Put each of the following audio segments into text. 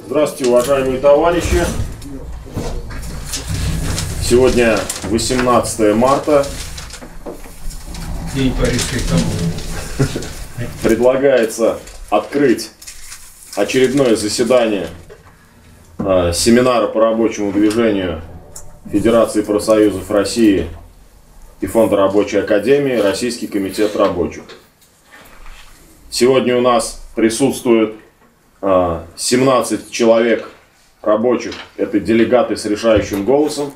Здравствуйте, уважаемые товарищи! Сегодня 18 марта. День Парижской коммуны. Предлагается открыть очередное заседание семинара по рабочему движению Федерации профсоюзов России и Фонда рабочей академии «Российский комитет рабочих». Сегодня у нас присутствует 17 человек рабочих, это делегаты с решающим голосом,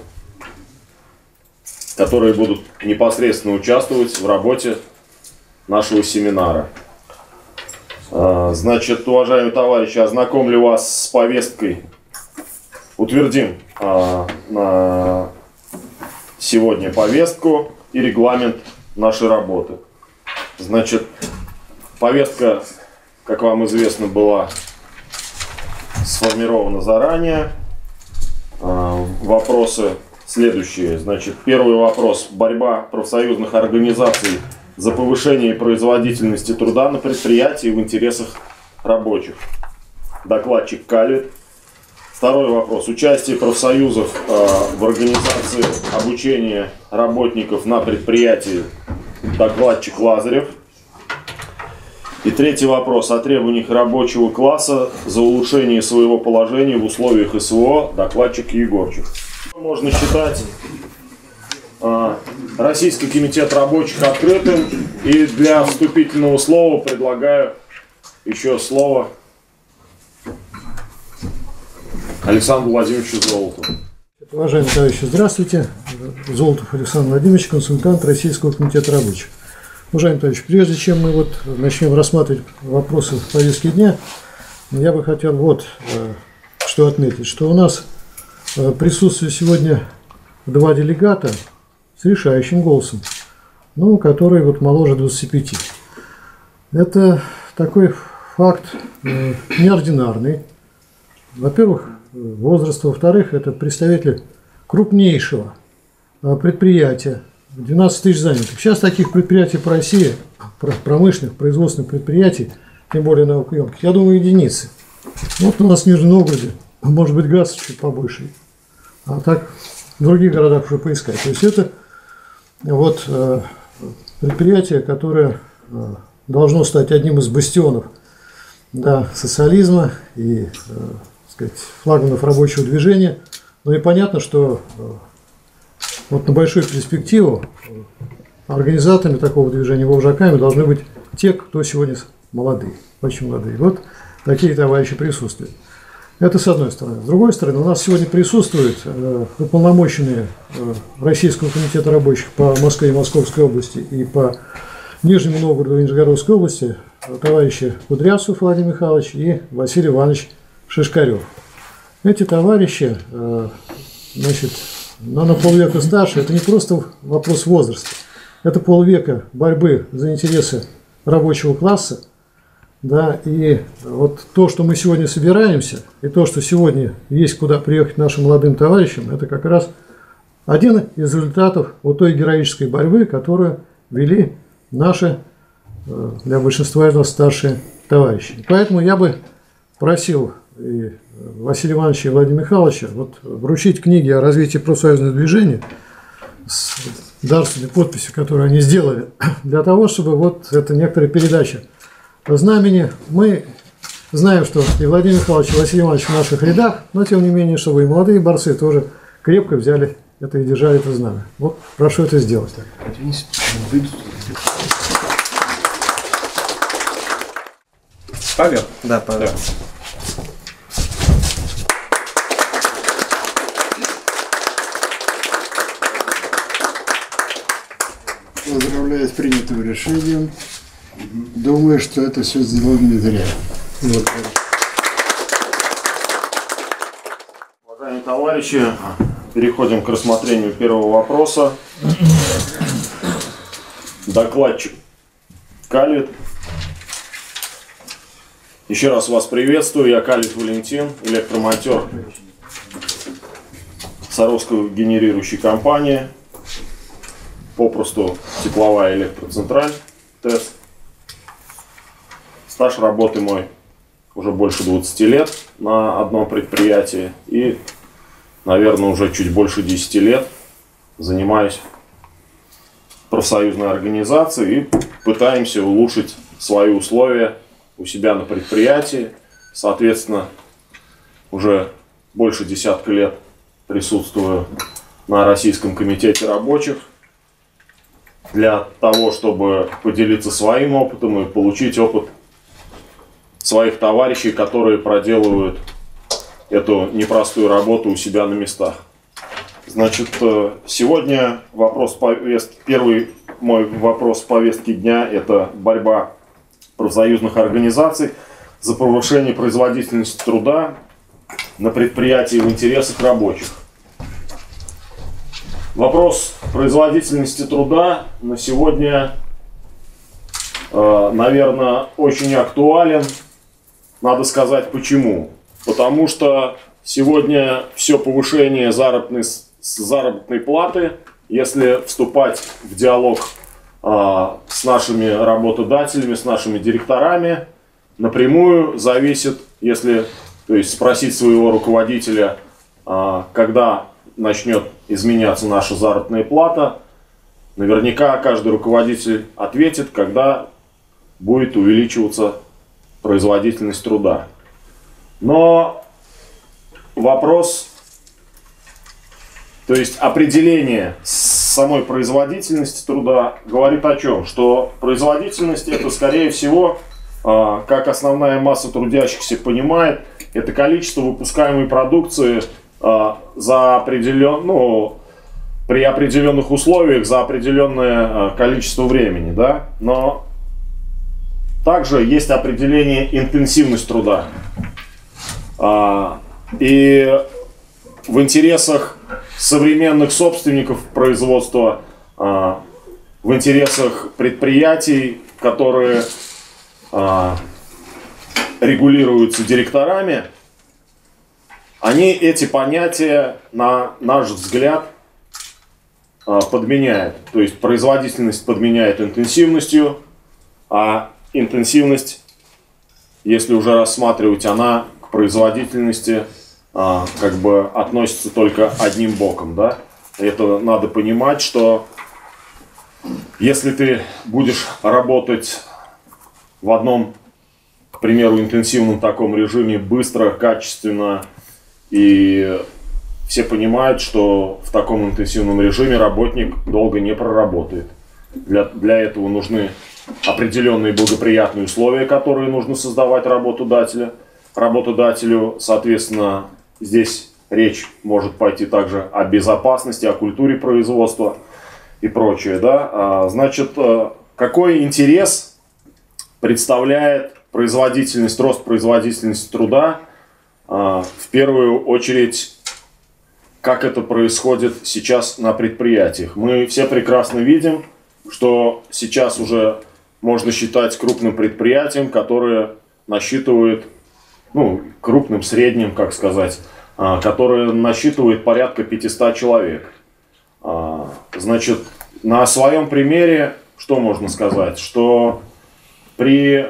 которые будут непосредственно участвовать в работе нашего семинара. Значит, уважаемые товарищи, ознакомлю вас с повесткой. Утвердим на сегодня повестку и регламент нашей работы. Значит, повестка, как вам известно, была сформирована заранее. Вопросы следующие. Значит, первый вопрос. Борьба профсоюзных организаций за повышение производительности труда на предприятии в интересах рабочих. Докладчик Калит. Второй вопрос. Участие профсоюзов в организации обучения работников на предприятии. Докладчик Лазарев. И третий вопрос. О требованиях рабочего класса за улучшение своего положения в условиях СВО. Докладчик Егорчик. Можно считать Российский комитет рабочих открытым. И для вступительного слова предлагаю еще слово Александру Владимировичу Золотову. Уважаемые товарищи, здравствуйте. Золотов Александр Владимирович, консультант Российского комитета рабочих. Уважаемые товарищи, прежде чем мы начнем рассматривать вопросы в повестке дня, я бы хотел что отметить, что у нас присутствует сегодня два делегата с решающим голосом, которые моложе 25. Это такой факт неординарный. Во-первых, возраст, во-вторых, это представители крупнейшего предприятия, 12 тысяч занятых. Сейчас таких предприятий по России, промышленных, производственных предприятий, тем более наукоемких, я думаю, единицы. Вот у нас в Нижнем Новгороде, может быть, ГАЗ чуть побольше, а так в других городах уже поискать. То есть это предприятие, которое должно стать одним из бастионов социализма и флагманов рабочего движения. И понятно, что на большую перспективу организаторами такого движения, вожаками должны быть те, кто сегодня молодые, очень молодые. Вот такие товарищи присутствуют. Это с одной стороны. С другой стороны, у нас сегодня присутствуют уполномоченные Российского комитета рабочих по Москве и Московской области и по Нижнему Новгороду и Нижегородской области товарищи Кудрявцев Владимир Михайлович и Василий Иванович Шишкарев. Эти товарищи, на полвека старше, это не просто вопрос возраста, это полвека борьбы за интересы рабочего класса. И то, что мы сегодня собираемся, и то, что сегодня есть куда приехать нашим молодым товарищам, это как раз один из результатов той героической борьбы, которую вели наши, для большинства из нас, старшие товарищи. Поэтому я бы просил и Василия Ивановича и Владимира Михайловича вручить книги о развитии профсоюзного движения с дарственной подписью, которую они сделали, для того, чтобы это некоторая передача знамени. Мы знаем, что и Владимир Михайлович, и Василий Иванович в наших рядах, но тем не менее, чтобы и молодые борцы тоже крепко взяли это и держали это знамя. Прошу это сделать. Павел? Да, Павел. Поздравляю с принятым решением. Думаю, что это все сделано не зря. Уважаемые товарищи, переходим к рассмотрению первого вопроса. Докладчик Калит. Еще раз вас приветствую. Я Калит Валентин, электромонтер Саровской генерирующей компании, попросту тепловая электроцентраль ТЭС. Стаж работы мой уже больше 20 лет. на одном предприятии и, наверное, уже чуть больше 10 лет занимаюсь профсоюзной организацией и пытаемся улучшить свои условия у себя на предприятии. Соответственно, уже больше десятка лет присутствую на Российском комитете рабочих для того, чтобы поделиться своим опытом и получить опыт своих товарищей, которые проделывают эту непростую работу у себя на местах. Значит, сегодня первый мой вопрос повестки дня – это борьба профсоюзных организаций за повышение производительности труда на предприятии в интересах рабочих. Вопрос производительности труда на сегодня, наверное, очень актуален. Надо сказать почему. Потому что сегодня все повышение заработной платы, если вступать в диалог с нашими работодателями, с нашими директорами, напрямую зависит, то есть спросить своего руководителя, когда начнет изменяться наша заработная плата, наверняка каждый руководитель ответит, когда будет увеличиваться производительность труда. Но вопрос, то есть определение самой производительности труда говорит о чем? Что производительность — это, скорее всего, как основная масса трудящихся понимает, это количество выпускаемой продукции при определенных условиях за определенное количество времени, да? Но также есть определение интенсивность труда. И в интересах современных собственников производства, в интересах предприятий, которые регулируются директорами, они эти понятия, на наш взгляд, подменяют. То есть производительность подменяет интенсивностью, а интенсивность, если уже рассматривать, она к производительности как бы относится только одним боком, да? Это надо понимать, что если ты будешь работать в одном, к примеру, интенсивном таком режиме быстро, качественно, и все понимают, что в таком интенсивном режиме работник долго не проработает. Для этого нужны определенные благоприятные условия, которые нужно создавать работодателю. Соответственно, здесь речь может пойти также о безопасности, о культуре производства и прочее. Да? Значит, какой интерес представляет рост производительности труда? В первую очередь, как это происходит сейчас на предприятиях. Мы все прекрасно видим, что сейчас уже можно считать крупным предприятием, которое насчитывает, крупным, средним, как сказать, которое насчитывает порядка 500 человек. Значит, на своем примере, что можно сказать? Что при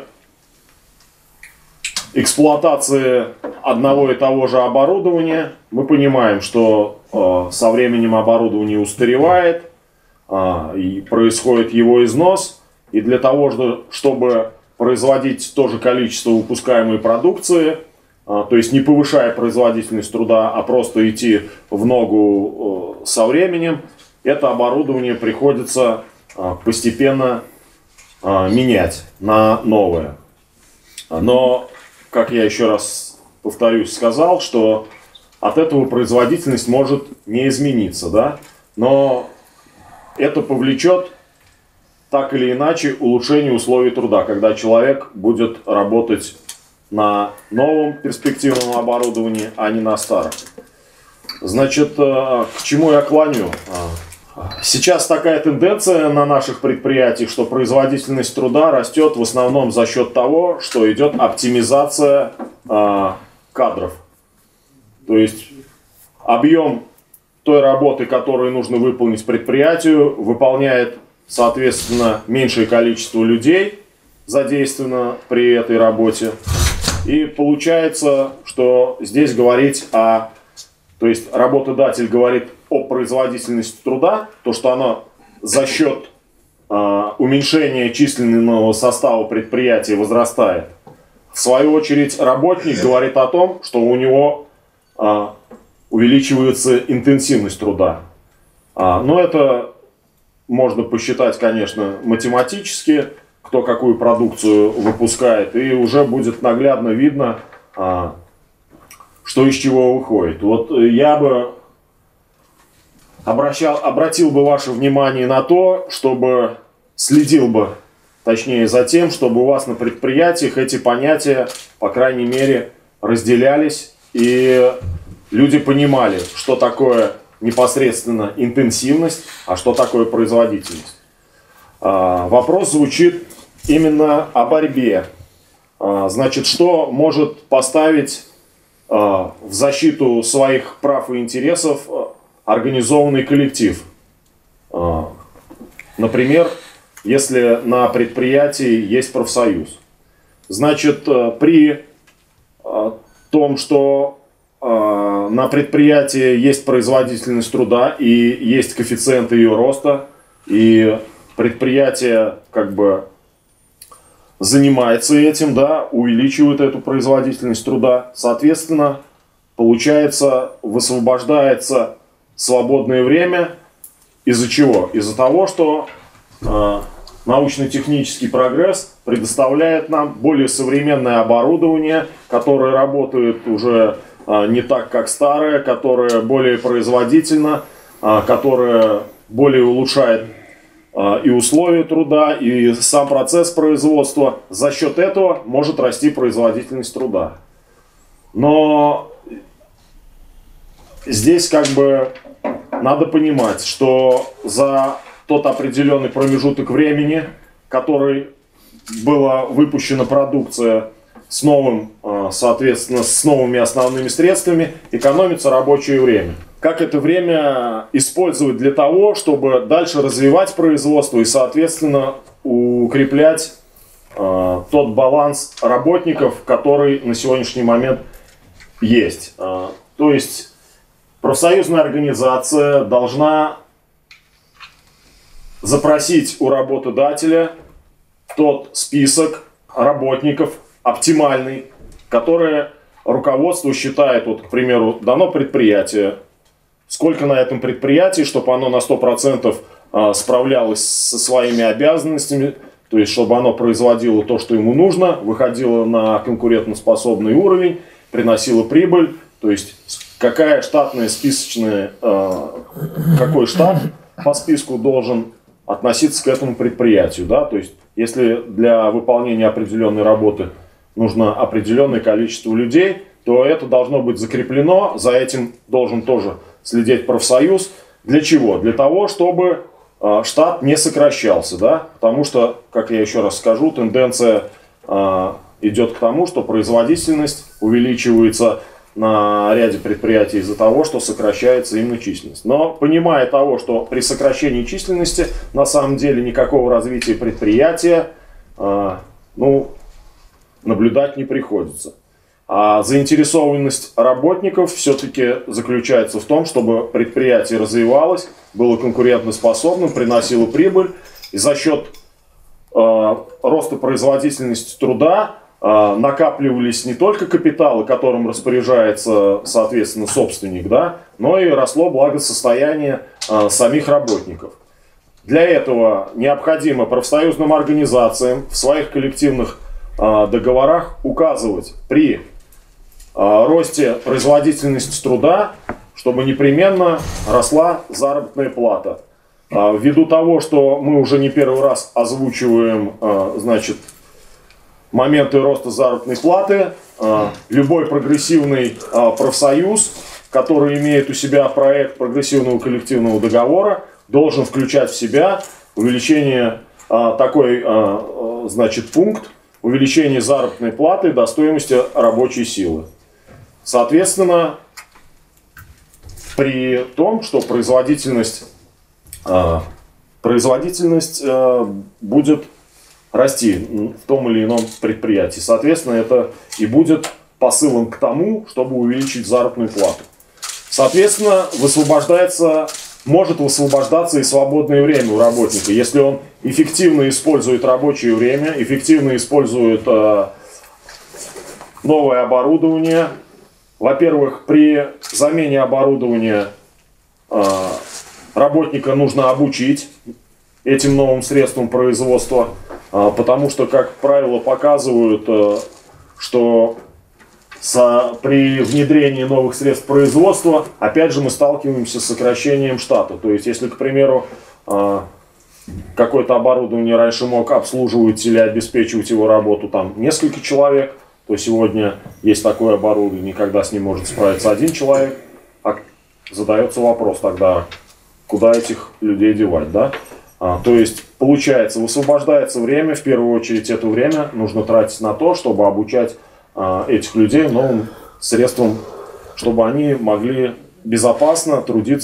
эксплуатации одного и того же оборудования мы понимаем, что со временем оборудование устаревает, и происходит его износ, и для того, чтобы производить то же количество выпускаемой продукции, то есть не повышая производительность труда, а просто идти в ногу со временем, это оборудование приходится постепенно менять на новое. Но, как я еще раз повторюсь, сказал, что от этого производительность может не измениться, да? Но это повлечет так или иначе улучшение условий труда, когда человек будет работать на новом перспективном оборудовании, а не на старом. Значит, к чему я клоню? Сейчас такая тенденция на наших предприятиях, что производительность труда растет в основном за счет того, что идет оптимизация кадров. То есть объем той работы, которую нужно выполнить предприятию, выполняет, соответственно, меньшее количество людей задействовано при этой работе. И получается, что здесь говорить о... То есть работодатель говорит о производительности труда, то, что она за счет уменьшения численного состава предприятия возрастает. В свою очередь работник говорит о том, что у него увеличивается интенсивность труда. Но это можно посчитать, конечно, математически, кто какую продукцию выпускает, и уже будет наглядно видно, что из чего выходит. Вот я бы обратил бы ваше внимание на то, чтобы следил бы, точнее, за тем, чтобы у вас на предприятиях эти понятия, по крайней мере, разделялись, и люди понимали, что такое непосредственно интенсивность, а что такое производительность. Вопрос звучит именно о борьбе. Значит, что может поставить в защиту своих прав и интересов организованный коллектив? Например, если на предприятии есть профсоюз. Значит, при том, что на предприятии есть производительность труда и есть коэффициенты ее роста, и предприятие как бы занимается этим, да, увеличивает эту производительность труда, соответственно, получается, высвобождается свободное время. Из-за чего? Из-за того, что научно-технический прогресс предоставляет нам более современное оборудование, которое работает уже не так, как старое, которое более производительно, которое более улучшает и условия труда, и сам процесс производства. За счет этого может расти производительность труда. Но здесь как бы надо понимать, что за тот определенный промежуток времени, который была выпущена продукция с новым, соответственно, с новыми основными средствами, экономится рабочее время. Как это время использовать для того, чтобы дальше развивать производство и, соответственно, укреплять тот баланс работников, который на сегодняшний момент есть. То есть профсоюзная организация должна запросить у работодателя тот список работников оптимальный, который руководство считает, вот, к примеру, дано предприятие, сколько на этом предприятии, чтобы оно на 100% справлялось со своими обязанностями, то есть чтобы оно производило то, что ему нужно, выходило на конкурентоспособный уровень, приносило прибыль, то есть какая штатная списочная, какой штат по списку должен относиться к этому предприятию, да, то есть если для выполнения определенной работы нужно определенное количество людей, то это должно быть закреплено, за этим должен тоже следить профсоюз. Для чего? Для того, чтобы штат не сокращался, да, потому что, как я еще раз скажу, тенденция идет к тому, что производительность увеличивается на ряде предприятий из-за того, что сокращается именно численность. Но понимая того, что при сокращении численности на самом деле никакого развития предприятия наблюдать не приходится. А заинтересованность работников все-таки заключается в том, чтобы предприятие развивалось, было конкурентоспособным, приносило прибыль. И за счет роста производительности труда накапливались не только капиталы, которым распоряжается, соответственно, собственник, да, но и росло благосостояние самих работников. Для этого необходимо профсоюзным организациям в своих коллективных договорах указывать при росте производительности труда, чтобы непременно росла заработная плата. Ввиду того, что мы уже не первый раз озвучиваем, значит, моменты роста заработной платы, любой прогрессивный профсоюз, который имеет у себя проект прогрессивного коллективного договора, должен включать в себя увеличение такой, значит, пункт, увеличение заработной платы до стоимости рабочей силы. Соответственно, при том, что производительность будет расти в том или ином предприятии. Соответственно, это и будет посылом к тому, чтобы увеличить заработную плату. Соответственно, может высвобождаться и свободное время у работника, если он эффективно использует рабочее время, эффективно использует новое оборудование. Во-первых, при замене оборудования работника нужно обучить этим новым средствам производства, потому что, как правило, показывают, что при внедрении новых средств производства, опять же, мы сталкиваемся с сокращением штата. То есть, если, к примеру, какое-то оборудование раньше мог обслуживать или обеспечивать его работу там несколько человек, то сегодня есть такое оборудование, когда с ним может справиться один человек. Задается вопрос тогда, куда этих людей девать, да? То есть, получается, высвобождается время, в первую очередь это время нужно тратить на то, чтобы обучать этих людей новым средствам, чтобы они могли безопасно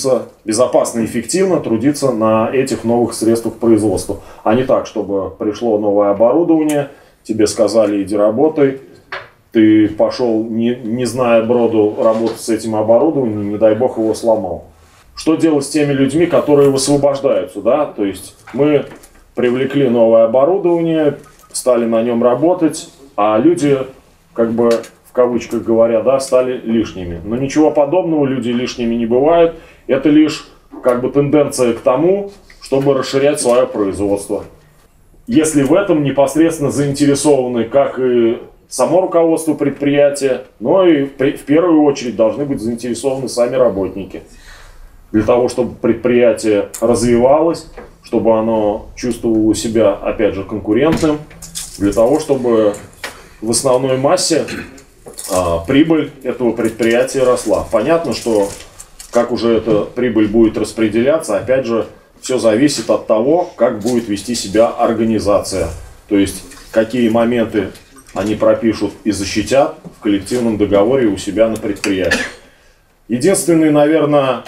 и эффективно трудиться на этих новых средствах производства. А не так, чтобы пришло новое оборудование, тебе сказали, иди работай, ты пошел, не зная броду, работать с этим оборудованием, не дай бог его сломал. Что делать с теми людьми, которые высвобождаются, да? То есть мы привлекли новое оборудование, стали на нем работать, а люди, как бы в кавычках говоря, да, стали лишними. Но ничего подобного, люди лишними не бывают. Это лишь как бы тенденция к тому, чтобы расширять свое производство. Если в этом непосредственно заинтересованы как и само руководство предприятия, но и в первую очередь должны быть заинтересованы сами работники. Для того, чтобы предприятие развивалось, чтобы оно чувствовало себя, опять же, конкурентным, для того, чтобы в основной массе прибыль этого предприятия росла. Понятно, что как уже эта прибыль будет распределяться, опять же, все зависит от того, как будет вести себя организация. То есть, какие моменты они пропишут и защитят в коллективном договоре у себя на предприятии. Единственный, наверное,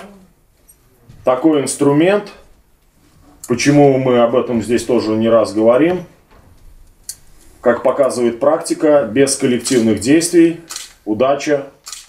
такой инструмент, почему мы об этом здесь тоже не раз говорим, как показывает практика, без коллективных действий удача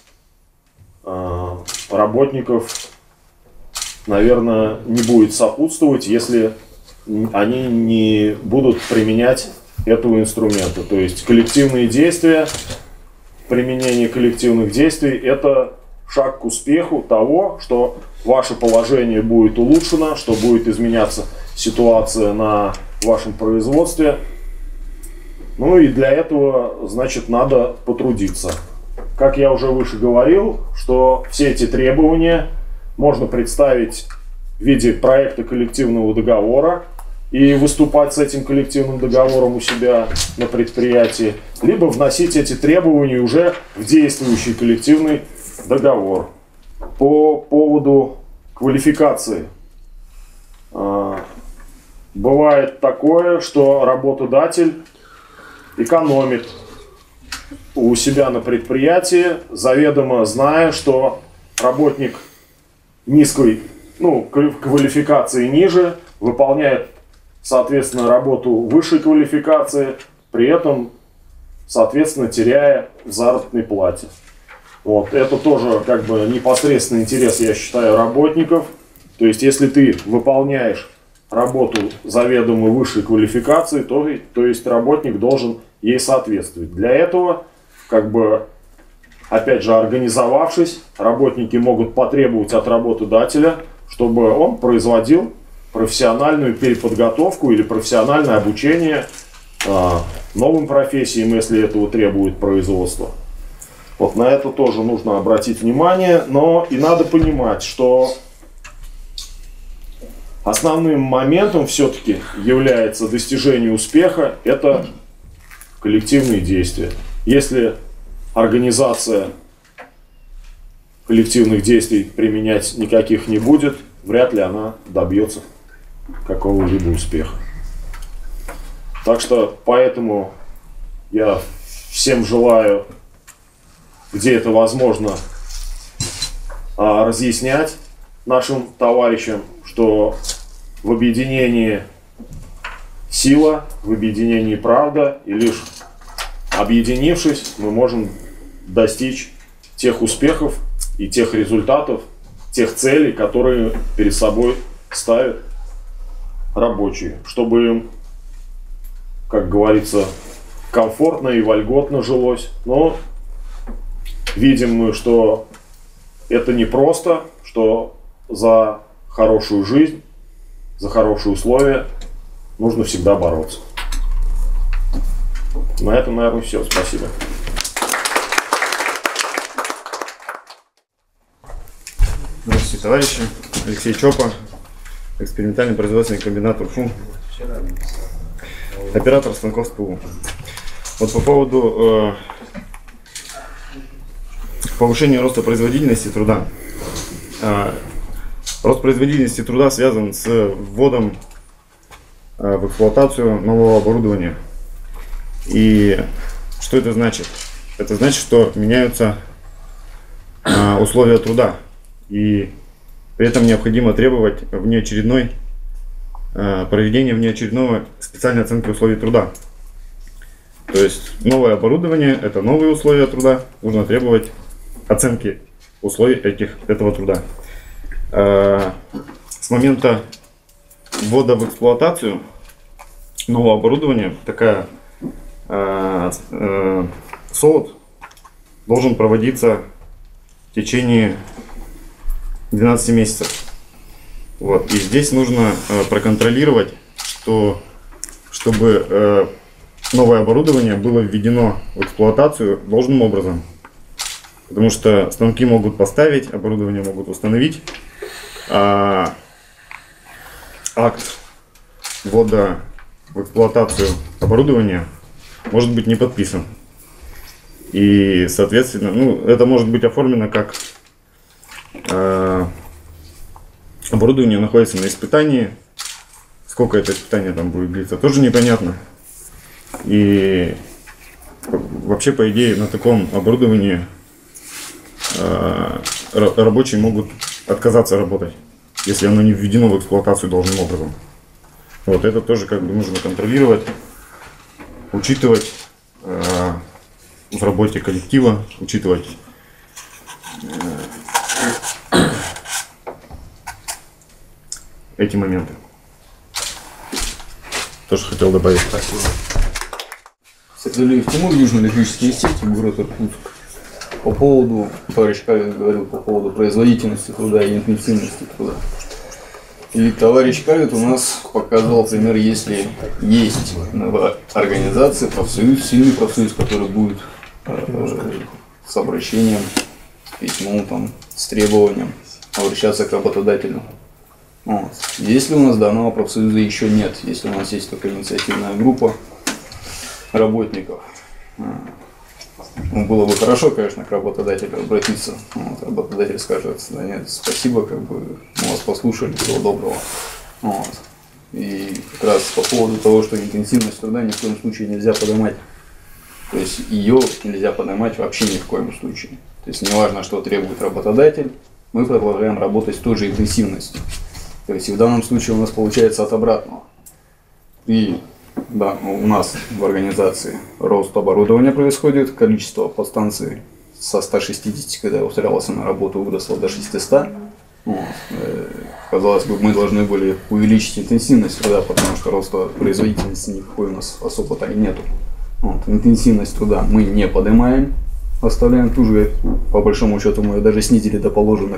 работников, наверное, не будет сопутствовать, если они не будут применять этого инструмента. То есть коллективные действия, применение коллективных действий – это шаг к успеху того, что ваше положение будет улучшено, что будет изменяться ситуация на вашем производстве. Ну и для этого, значит, надо потрудиться. Как я уже выше говорил, что все эти требования можно представить в виде проекта коллективного договора и выступать с этим коллективным договором у себя на предприятии, либо вносить эти требования уже в действующий коллективный договор. По поводу квалификации. Бывает такое, что работодатель экономит у себя на предприятии, заведомо зная, что работник низкой, квалификации ниже, выполняет, соответственно, работу высшей квалификации, при этом, соответственно, теряя в заработной плате. Вот. Это тоже как бы непосредственный интерес, я считаю, работников. То есть, если ты выполняешь работу заведомо высшей квалификации, то есть работник должен ей соответствовать. Для этого, как бы, опять же, организовавшись, работники могут потребовать от работодателя, чтобы он производил профессиональную переподготовку или профессиональное обучение новым профессиям, если этого требует производство. Вот на это тоже нужно обратить внимание, но и надо понимать, что основным моментом все-таки является достижение успеха, это коллективные действия. Если организация коллективных действий применять никаких не будет, вряд ли она добьется какого-либо успеха. Так что поэтому я всем желаю, где это возможно, разъяснять нашим товарищам, что в объединении сила, в объединении правда, и лишь объединившись, мы можем достичь тех успехов и тех результатов, тех целей, которые перед собой ставят рабочие, чтобы им, как говорится, комфортно и вольготно жилось. Но видим мы, что это непросто, что за хорошую жизнь, за хорошие условия нужно всегда бороться. На этом, наверное, все. Спасибо. Здравствуйте, товарищи. Алексей Чопа, экспериментальный производственный комбинат УРФУ, оператор станков СПУ. Вот по поводу повышения роста производительности труда. Рост производительности труда связан с вводом в эксплуатацию нового оборудования. И что это значит? Это значит, что меняются условия труда. И при этом необходимо требовать проведения внеочередного специальной оценки условий труда. То есть новое оборудование – это новые условия труда, нужно требовать оценки условий этого труда. С момента ввода в эксплуатацию нового оборудования такая СОВОТ должен проводиться в течение 12 месяцев. Вот. И здесь нужно проконтролировать, чтобы новое оборудование было введено в эксплуатацию должным образом. Потому что станки могут поставить, оборудование могут установить, а акт ввода в эксплуатацию оборудования может быть не подписан. И, соответственно, это может быть оформлено как оборудование находится на испытании. Сколько это испытание там будет длиться, тоже непонятно. И вообще, по идее, на таком оборудовании рабочие могут отказаться работать, если оно не введено в эксплуатацию должным образом. Вот это тоже как бы нужно контролировать, учитывать в работе коллектива, учитывать эти моменты. Тоже хотел добавить. Спасибо. Сергеев Тимур, Южно-электрические сети, город Иркутск. По поводу, товарищ Кавин говорил по поводу производительности труда и интенсивности труда. И товарищ Кавин у нас показал пример, если есть организация, профсоюз, сильный профсоюз, который будет с обращением, с письмом, там, с требованием обращаться к работодателю. Вот. Если у нас данного профсоюза еще нет, если у нас есть только инициативная группа работников, было бы хорошо, конечно, к работодателю обратиться. Вот, работодатель скажет: да нет, спасибо, как бы мы вас послушали, всего доброго. Вот. И как раз по поводу того, что интенсивность труда ни в коем случае нельзя поднимать. То есть ее нельзя поднимать вообще ни в коем случае. То есть неважно, что требует работодатель, мы продолжаем работать с той же интенсивностью. То есть и в данном случае у нас получается от обратного. И да, у нас в организации рост оборудования происходит, количество подстанций со 160, когда я устраивался на работу, выросло до 600. Вот. Казалось бы, мы должны были увеличить интенсивность труда, потому что роста производительности никакой у нас особо-то и нету. Вот. Интенсивность труда мы не поднимаем, оставляем ту же. По большому счету мы ее даже снизили до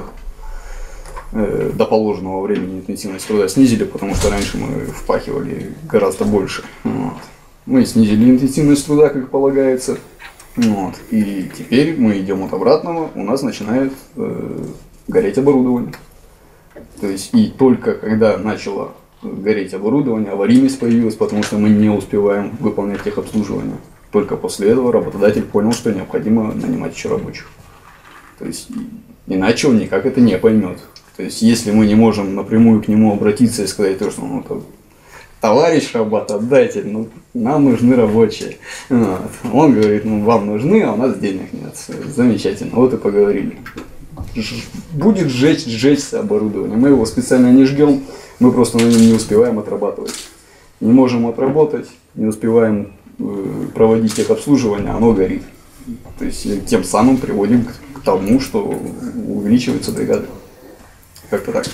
положенного времени. Интенсивность труда снизили, потому что раньше мы впахивали гораздо больше. Вот. Мы снизили интенсивность труда, как полагается. Вот. И теперь мы идем от обратного, у нас начинает гореть оборудование. То есть и только когда начало гореть оборудование, аварийность появилась, потому что мы не успеваем выполнять техобслуживание. Только после этого работодатель понял, что необходимо нанимать еще рабочих. То есть иначе он никак это не поймет. То есть если мы не можем напрямую к нему обратиться и сказать, что товарищ работодатель, нам нужны рабочие. Вот. Он говорит, вам нужны, а у нас денег нет. Замечательно, вот и поговорили. Будет сжечься оборудование. Мы его специально не жгем, мы просто на нем не успеваем отрабатывать. не можем отработать, не успеваем проводить техобслуживание, оно горит. То есть тем самым приводим к тому, что увеличиваются бригады. Как-то так.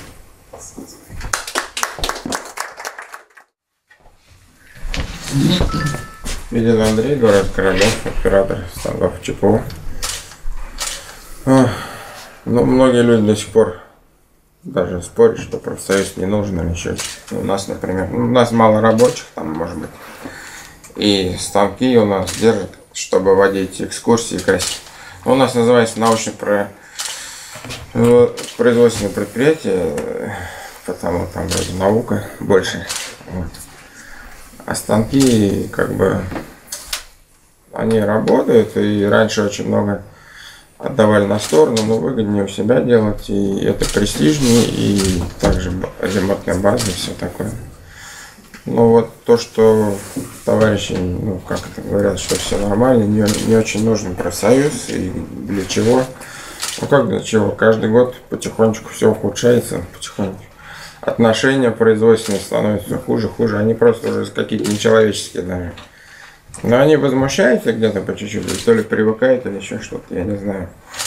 Виден Андрей, город Королев, оператор станков ЧПО. Но многие люди до сих пор даже спорят, что профсоюз не нужен или еще. У нас, например, у нас мало рабочих, там, может быть, и станки у нас держат, чтобы водить экскурсии красить. У нас называется научно-производственное предприятие, потому там вроде наука больше. Вот. А станки, как бы, они работают, и раньше очень много отдавали на сторону, но выгоднее у себя делать, и это престижнее, и также ремонтная база, и все такое. Ну вот то, что товарищи, ну как это говорят, что все нормально, не очень нужен профсоюз, и для чего? Ну как для чего? Каждый год потихонечку все ухудшается, потихоньку. Отношения производственные становятся хуже, они просто уже какие-то нечеловеческие даже. Но они возмущаются где-то по чуть-чуть, то ли привыкают, или еще что-то, я не знаю.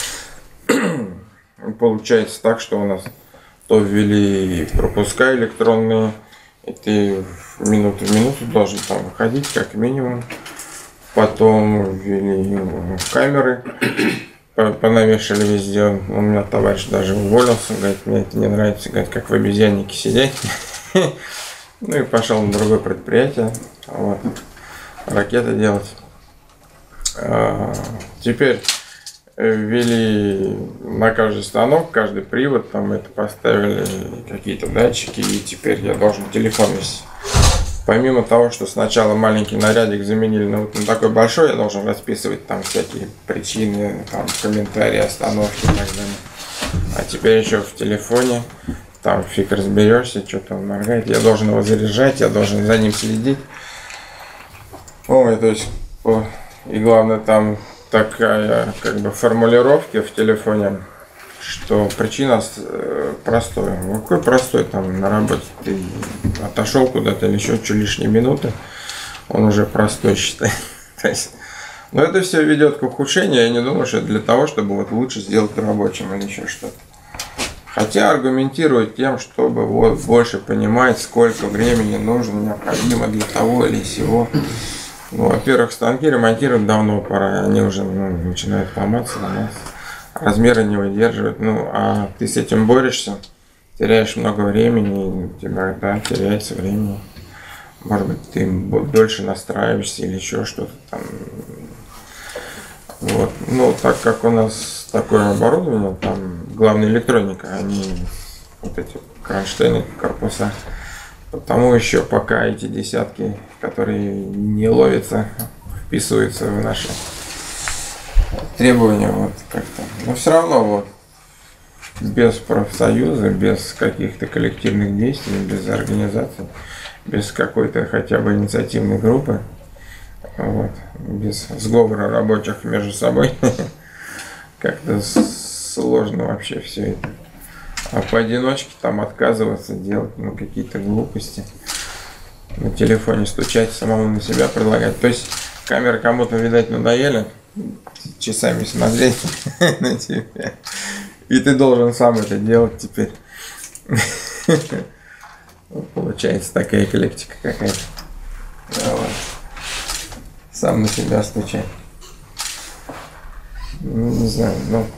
Получается так, что у нас то ввели пропуска электронные, и ты в минуту должен там выходить, как минимум. Потом ввели камеры, понавешали везде. У меня товарищ даже уволился, говорит, мне это не нравится, говорит, как в обезьяннике сидеть. Ну и пошел на другое предприятие, вот, ракеты делать. Теперь ввели на каждый станок, каждый привод, там это поставили какие-то датчики, и теперь я должен телефон вести. Помимо того, что сначала маленький нарядик заменили на, вот на такой большой, я должен расписывать там всякие причины, там комментарии, остановки и так далее. А теперь еще в телефоне, там фиг разберешься, что-то он моргает, я должен его заряжать, я должен за ним следить. Ой, то есть, и главное там такая как бы формулировка в телефоне, что причина простой. Ну, какой простой там на работе? Ты отошел куда-то или еще что лишние минуты, он уже простой считает. Но это все ведет к ухудшению. Я не думаю, что это для того, чтобы вот лучше сделать рабочим или еще что-то. Хотя аргументируют тем, чтобы вот больше понимать, сколько времени нужно, необходимо для того или сего. Ну, во-первых, станки ремонтировать давно пора, они уже начинают ломаться. Размеры не выдерживают, ну, а ты с этим борешься, теряешь много времени, и у тебя, да, теряется время. Может быть, ты дольше настраиваешься или еще что-то там. Вот. Ну, так как у нас такое оборудование, там главная электроника, они вот эти кронштейны, корпуса. Потому еще пока эти десятки, которые не ловятся, вписываются в наши требования, вот как-то. Но все равно вот без профсоюза, без каких-то коллективных действий, без организации, без какой-то хотя бы инициативной группы, вот, без сговора рабочих между собой, как-то сложно вообще все это. А поодиночке там отказываться делать, ну, какие-то глупости. На телефоне стучать, самому на себя предлагать. То есть камеры кому-то, видать, надоели, часами смотреть на тебя. И ты должен сам это делать теперь. Получается такая эклектика какая-то. Сам на себя стучать. Ну, не знаю, ну...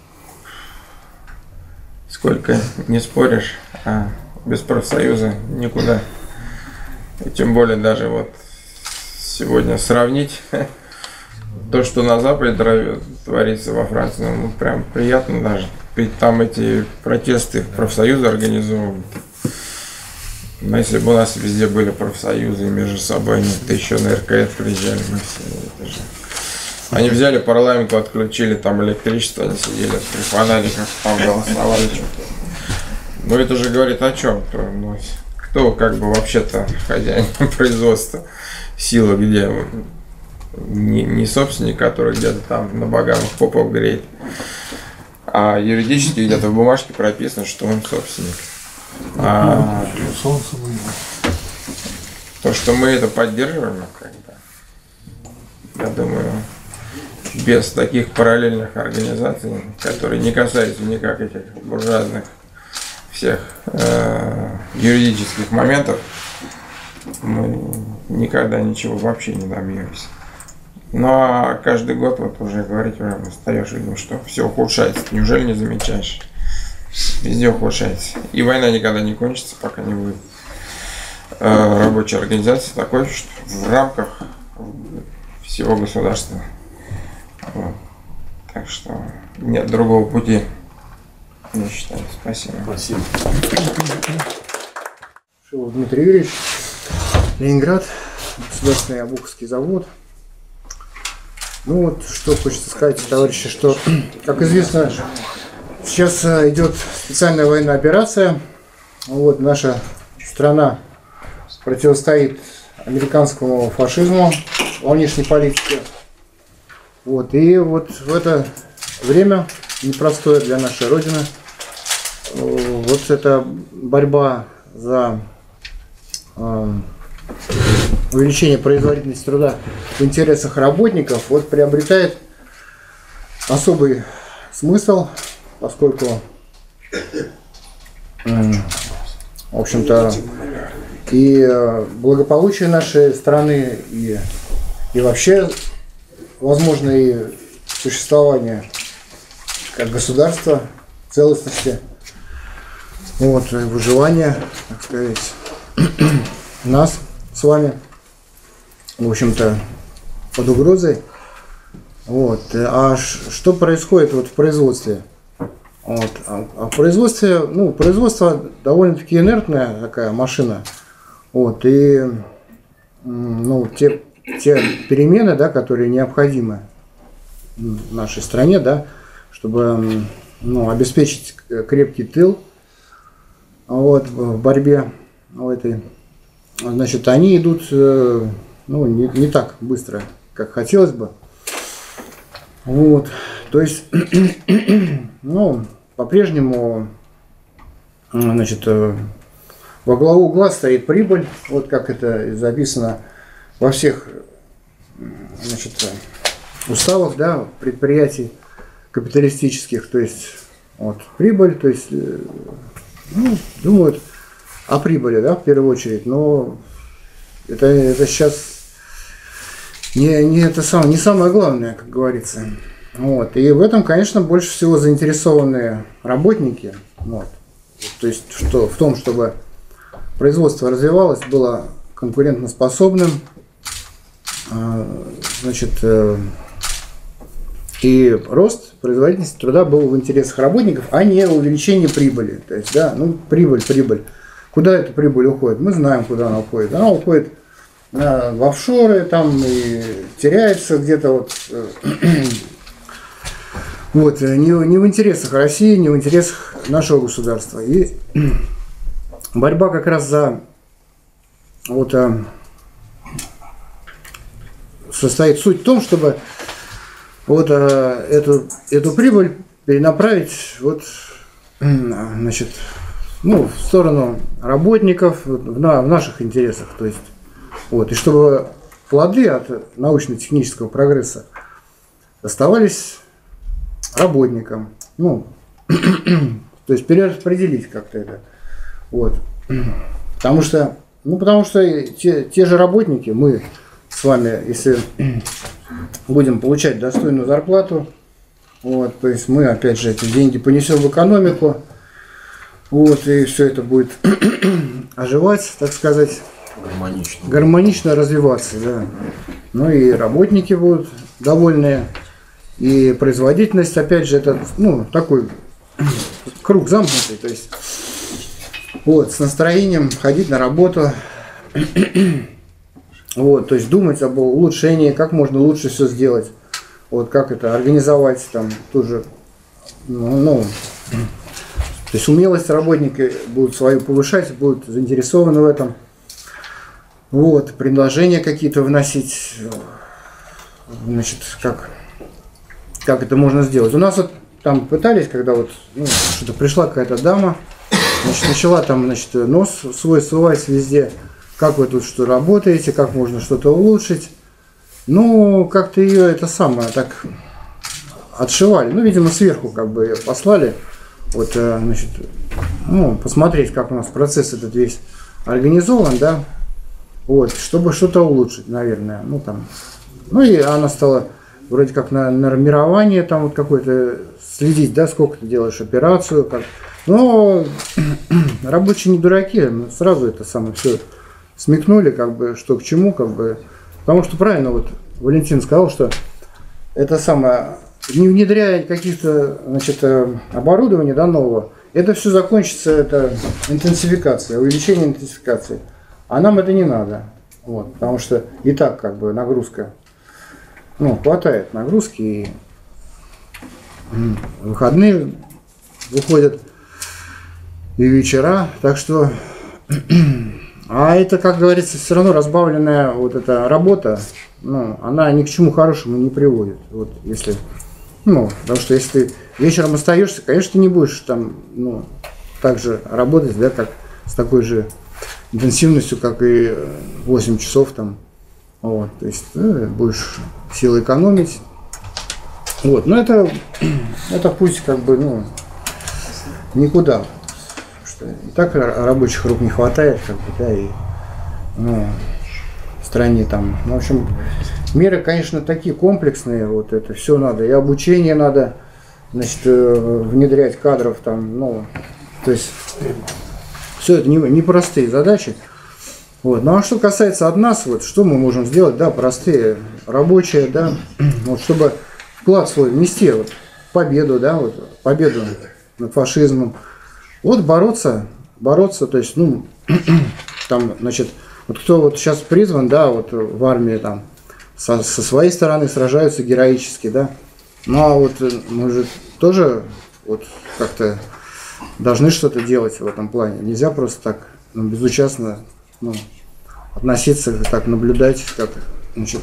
Сколько не споришь, а без профсоюза никуда. И тем более даже вот сегодня сравнить то, что на Западе творится во Франции, ну прям приятно даже. Ведь там эти протесты профсоюза организовывают. Но если бы у нас везде были профсоюзы между собой, нет, еще на РКС приезжали мы все. Это же... Они взяли парламенту, отключили там электричество, они сидели при фонариках, там голосовали что-то. Ну это же говорит о чем? Ну, кто как бы вообще-то хозяин производства, сила где? Не собственник, который где-то там на богамах попов греет, а юридически где-то в бумажке прописано, что он собственник. То, что мы это поддерживаем, как бы, я думаю, без таких параллельных организаций, которые не касаются никак этих буржуазных всех юридических моментов, мы никогда ничего вообще не добьемся. Ну а каждый год, вот уже говорить, уже остаешь, видим, что все ухудшается. Неужели не замечаешь? Везде ухудшается. И война никогда не кончится, пока не будет рабочей организации такой, что в рамках всего государства. Вот. Так что нет другого пути, я считаю. Спасибо. Спасибо. Шилов Дмитрий Юрьевич, Ленинград, государственный Обуховский завод. Ну вот, что хочется сказать, товарищи, что, как известно, сейчас идет специальная военная операция. Вот, наша страна противостоит американскому фашизму во внешней политике. Вот, и вот в это время непростое для нашей Родины, вот эта борьба за увеличение производительности труда в интересах работников вот приобретает особый смысл, поскольку, в общем-то, и благополучие нашей страны, и вообще возможно и существование как государства, целостности, вот, и выживание, так сказать, нас с вами, в общем-то, под угрозой. Вот. А что происходит вот в производстве? Вот. А в производстве, ну, производство довольно-таки инертная такая машина. Вот. И ну, те перемены, да, которые необходимы в нашей стране, да, чтобы ну, обеспечить крепкий тыл вот, в борьбе в этой, значит, они идут ну, не так быстро, как хотелось бы. Вот. То есть, ну, по-прежнему, значит, во главу угла стоит прибыль, вот как это записано во всех, значит, уставах, да, предприятий капиталистических, то есть вот, прибыль, то есть ну, думают о прибыли, да, в первую очередь, но это сейчас не самое главное, как говорится. Вот. И в этом, конечно, больше всего заинтересованы работники. Вот. То есть в том, чтобы производство развивалось, было конкурентоспособным, значит, и рост производительности труда был в интересах работников, а не увеличение прибыли. То есть, да, ну, прибыль. Куда эта прибыль уходит? Мы знаем, куда она уходит. Она уходит в офшоры, там и теряется где-то вот, вот не в интересах России, не в интересах нашего государства. И борьба как раз за вот состоит суть в том, чтобы вот эту прибыль перенаправить вот, значит, ну, в сторону работников, в наших интересах, то есть, вот, и чтобы плоды от научно-технического прогресса оставались работникам, ну, то есть перераспределить как-то это, вот, потому что те же работники, мы с вами, если будем получать достойную зарплату, вот, то есть мы опять же эти деньги понесем в экономику. Вот, и все это будет оживать, так сказать, гармонично развиваться. Да. Ну и работники будут довольны, и производительность, опять же, это ну, такой круг замкнутый. То есть, вот, с настроением ходить на работу, вот, то есть думать об улучшении, как можно лучше все сделать, вот, как это организовать, там, тоже, ну то есть умелость работника будут свою повышать, будут заинтересованы в этом. Вот, предложения какие-то вносить, значит, как это можно сделать. У нас вот там пытались, когда вот ну, что-то пришла какая-то дама, значит, начала там, значит, нос свой ссылать везде, как вы тут что работаете, как можно что-то улучшить. Ну, как-то ее это самое так отшивали. Ну, видимо, сверху как бы ее послали. Вот, значит, ну, посмотреть, как у нас процесс этот весь организован, да. Вот, чтобы что-то улучшить, наверное. Ну, там. Ну, и она стала вроде как на нормирование там вот какое-то следить, да, сколько ты делаешь операцию, как. Но рабочие не дураки, сразу это самое все смекнули, как бы, что к чему, как бы. Потому что правильно вот Валентин сказал, что это самое, не внедряя каких-то, значит, оборудования, да, нового, это все закончится, это интенсификация, увеличение интенсификации. А нам это не надо. Вот, потому что и так как бы нагрузка, ну, хватает нагрузки, и выходные выходят, и вечера, так что, а это, как говорится, все равно разбавленная вот эта работа, ну, она ни к чему хорошему не приводит. Вот если, ну, потому что если ты вечером остаешься, конечно, ты не будешь там, ну, так же работать, да, как с такой же интенсивностью, как и 8 часов там. Вот, то есть будешь силы экономить. Вот, но это пусть как бы, ну, никуда. Что и так рабочих рук не хватает, как бы, да, и, ну, в стране там. В общем, меры, конечно, такие комплексные, вот это все надо. И обучение надо, значит, внедрять кадров там, ну, то есть все это непростые задачи. Вот. Ну а что касается от нас, вот что мы можем сделать, да, простые, рабочие, да, вот, чтобы вклад свой внести, вот, победу, да, вот, победу над фашизмом. Вот бороться, то есть, ну, там, значит, вот кто вот сейчас призван, да, вот в армии там со своей стороны сражаются героически, да. Ну а вот мы же тоже вот как-то должны что-то делать в этом плане. Нельзя просто так, ну, безучастно, ну, относиться, так наблюдать, как, значит,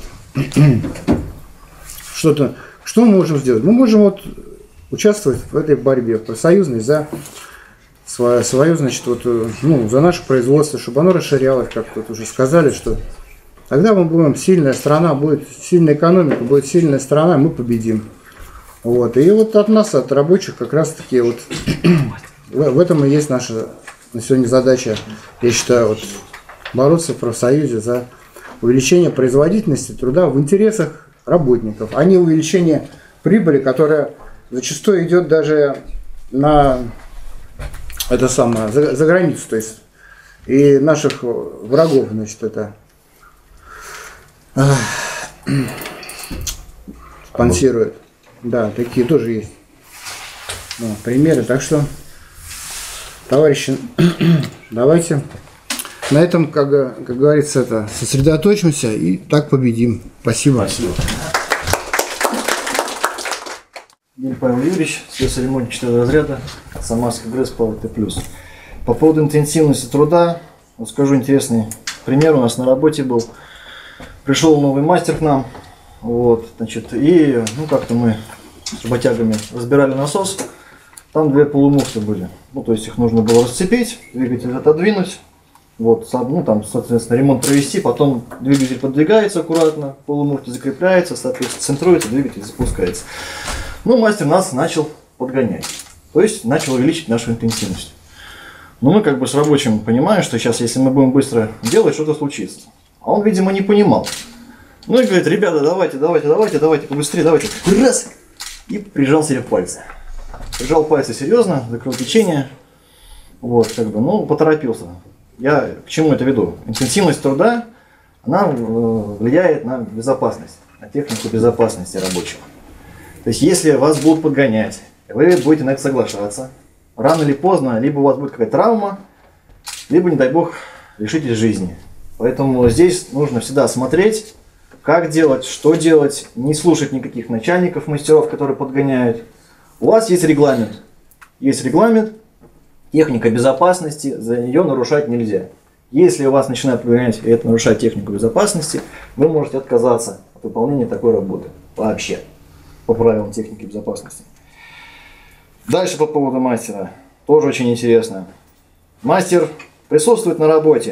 что-то. Что мы можем сделать? Мы можем вот участвовать в этой борьбе профсоюзной за свое, значит, вот, ну, за наше производство, чтобы оно расширялось, как тут уже сказали, что тогда мы будем сильная страна, будет сильная экономика, будет сильная страна, мы победим. Вот. И вот от нас, от рабочих, как раз таки вот в этом и есть наша на сегодня задача, я считаю, вот, бороться в профсоюзе за увеличение производительности труда в интересах работников, а не увеличение прибыли, которая зачастую идет даже на это самое, за границу, то есть, и наших врагов, значит, это спонсирует. Да, такие тоже есть, ну, примеры. Так что, товарищи, давайте на этом, как говорится, это, сосредоточимся и так победим. Спасибо. Спасибо. Павел Юрьевич, слесарь-ремонтник 4 разряда, Самарский ГРЭС Павел Т+. По поводу интенсивности труда, вот скажу интересный пример. У нас на работе был, пришел новый мастер к нам, вот, значит, и, ну, как-то мы с работягами разбирали насос, там 2 полумуфты были, ну, то есть их нужно было расцепить, двигатель отодвинуть, вот, ну, там, соответственно, ремонт провести, потом двигатель подвигается аккуратно, полумуфта закрепляется, соответственно, центруется, двигатель запускается. Ну, мастер нас начал подгонять, то есть начал увеличить нашу интенсивность. Но мы как бы с рабочим понимаем, что сейчас, если мы будем быстро делать, что-то случится. А он, видимо, не понимал. Ну и говорит: ребята, давайте, побыстрее, давайте. Раз! И прижал себе пальцы. Прижал пальцы серьезно, закрыл течение. Вот, как бы, ну, поторопился. Я к чему это веду? Интенсивность труда, она влияет на безопасность, на технику безопасности рабочего. То есть, если вас будут подгонять, вы будете на это соглашаться, рано или поздно, либо у вас будет какая-то травма, либо, не дай бог, лишитесь жизни. Поэтому здесь нужно всегда смотреть, как делать, что делать, не слушать никаких начальников, мастеров, которые подгоняют. У вас есть регламент. Есть регламент, техника безопасности, за нее нарушать нельзя. Если у вас начинают подгонять, и это нарушает технику безопасности, вы можете отказаться от выполнения такой работы. Вообще. По правилам техники безопасности. Дальше по поводу мастера. Тоже очень интересно. Мастер присутствует на работе.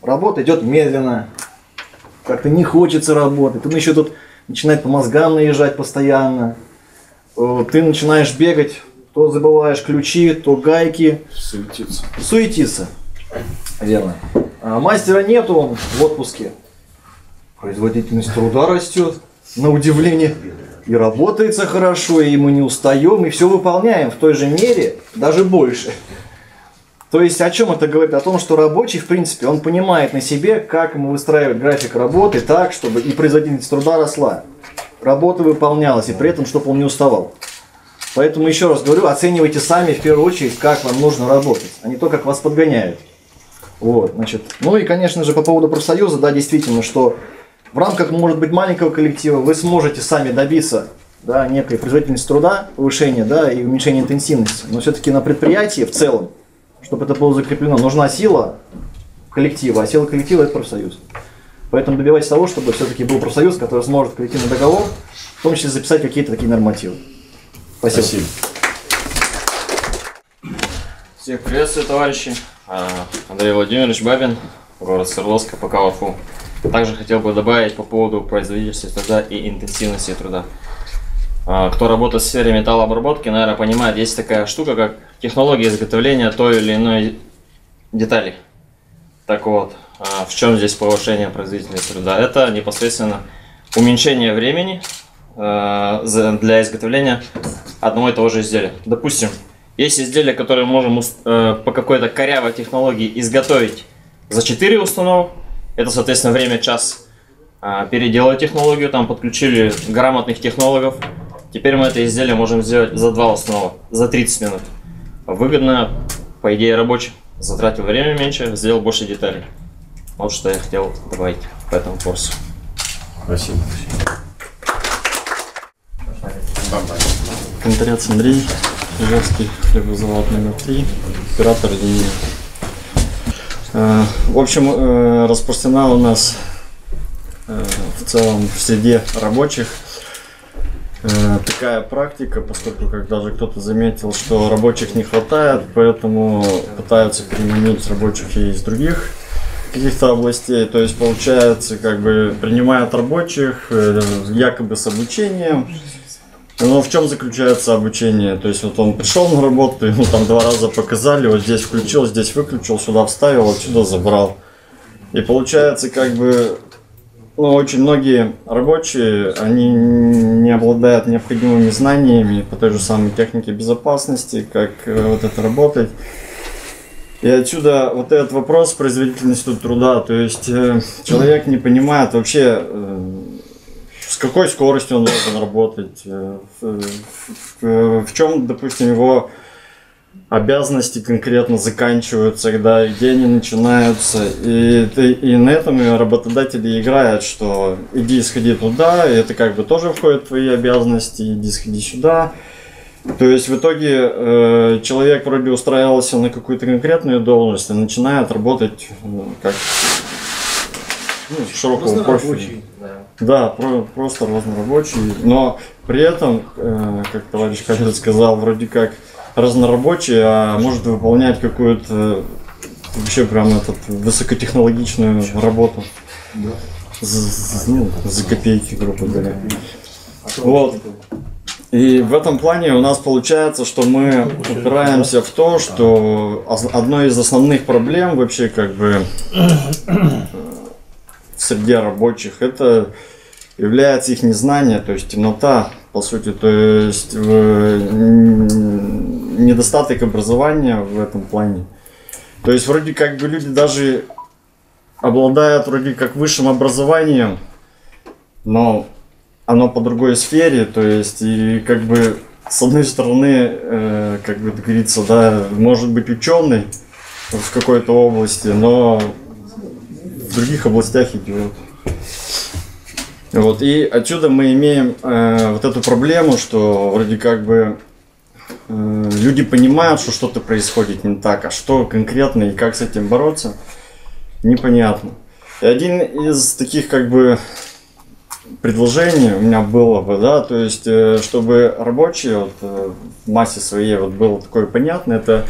работа идет медленно, как-то не хочется работать, тут еще тут начинает по мозгам наезжать постоянно, ты начинаешь бегать, то забываешь ключи, то гайки. Суетиться. Верно. А мастера нету, он в отпуске. Производительность труда растет, на удивление. И работается хорошо, и мы не устаем, и все выполняем в той же мере, даже больше. То есть о чем это говорит? О том, что рабочий, в принципе, он понимает на себе, как ему выстраивать график работы так, чтобы и производительность труда росла. Работа выполнялась, и при этом, чтобы он не уставал. Поэтому еще раз говорю, оценивайте сами в первую очередь, как вам нужно работать, а не то, как вас подгоняют. Вот, значит. Ну и, конечно же, по поводу профсоюза, да, действительно, что в рамках, может быть, маленького коллектива вы сможете сами добиться, да, некой производительности труда, повышения, да, и уменьшения интенсивности. Но все-таки на предприятии в целом, чтобы это было закреплено, нужна сила коллектива, а сила коллектива – это профсоюз. Поэтому добивайтесь того, чтобы все-таки был профсоюз, который сможет в коллективный договор, в том числе записать какие-то такие нормативы. Спасибо. Всех приветствую, товарищи. Андрей Владимирович Бабин, город Свердловск, КПК УРФУ. Также хотел бы добавить по поводу производительности труда и интенсивности труда. Кто работает в сфере металлообработки, наверное, понимает, есть такая штука, как технология изготовления той или иной детали. Так вот, в чем здесь повышение производительности труда? Это непосредственно уменьшение времени для изготовления одного и того же изделия. Допустим, есть изделия, которые можем по какой-то корявой технологии изготовить за 4 установок. Это, соответственно, время час. Переделали технологию, там подключили грамотных технологов. Теперь мы это изделие можем сделать за 2 установок, за 30 минут. Выгодно, по идее, рабочий. Затратил время меньше, сделал больше деталей. Вот что я хотел добавить по этому курсу. Спасибо. Конторец Андрей, Ижевский хлебозавод номер 3, оператор линии. В общем, распространена у нас в целом в среде рабочих такая практика, поскольку как даже кто-то заметил, что рабочих не хватает, поэтому пытаются переманить рабочих из других каких-то областей. То есть получается, как бы принимают рабочих якобы с обучением. Но в чем заключается обучение? То есть вот он пришел на работу, ему там 2 раза показали, вот здесь включил, здесь выключил, сюда вставил, отсюда забрал. И получается, как бы, ну, очень многие рабочие, они не обладают необходимыми знаниями по той же самой технике безопасности, как вот это работать. И отсюда вот этот вопрос производительности труда, то есть человек не понимает вообще, с какой скоростью он должен работать, в чем, допустим, его обязанности конкретно заканчиваются, когда, где они начинаются. И на этом и работодатели играют, что иди сходи туда, и это как бы тоже входит в твои обязанности, иди сходи сюда. То есть в итоге человек вроде устраивался на какую-то конкретную должность и начинает работать как широкого профиля. Да, просто разнорабочий, но при этом, как товарищ Калин сказал, вроде как разнорабочий, а может выполнять какую-то вообще прям высокотехнологичную работу за копейки, грубо говоря. Вот. И в этом плане у нас получается, что мы упираемся в то, что одной из основных проблем вообще как бы в среде рабочих это является их незнание, то есть темнота, по сути, то есть недостаток образования в этом плане. То есть вроде как бы люди даже обладают вроде как высшим образованием, но оно по другой сфере, то есть и как бы с одной стороны, как бы говорится, да, может быть ученый в какой-то области, но в других областях идет. Вот, и отсюда мы имеем вот эту проблему, что вроде как бы люди понимают, что что-то происходит не так, а что конкретно и как с этим бороться, непонятно. И один из таких как бы предложений у меня было бы, да, то есть чтобы рабочие вот, в массе своей вот было такое понятно, это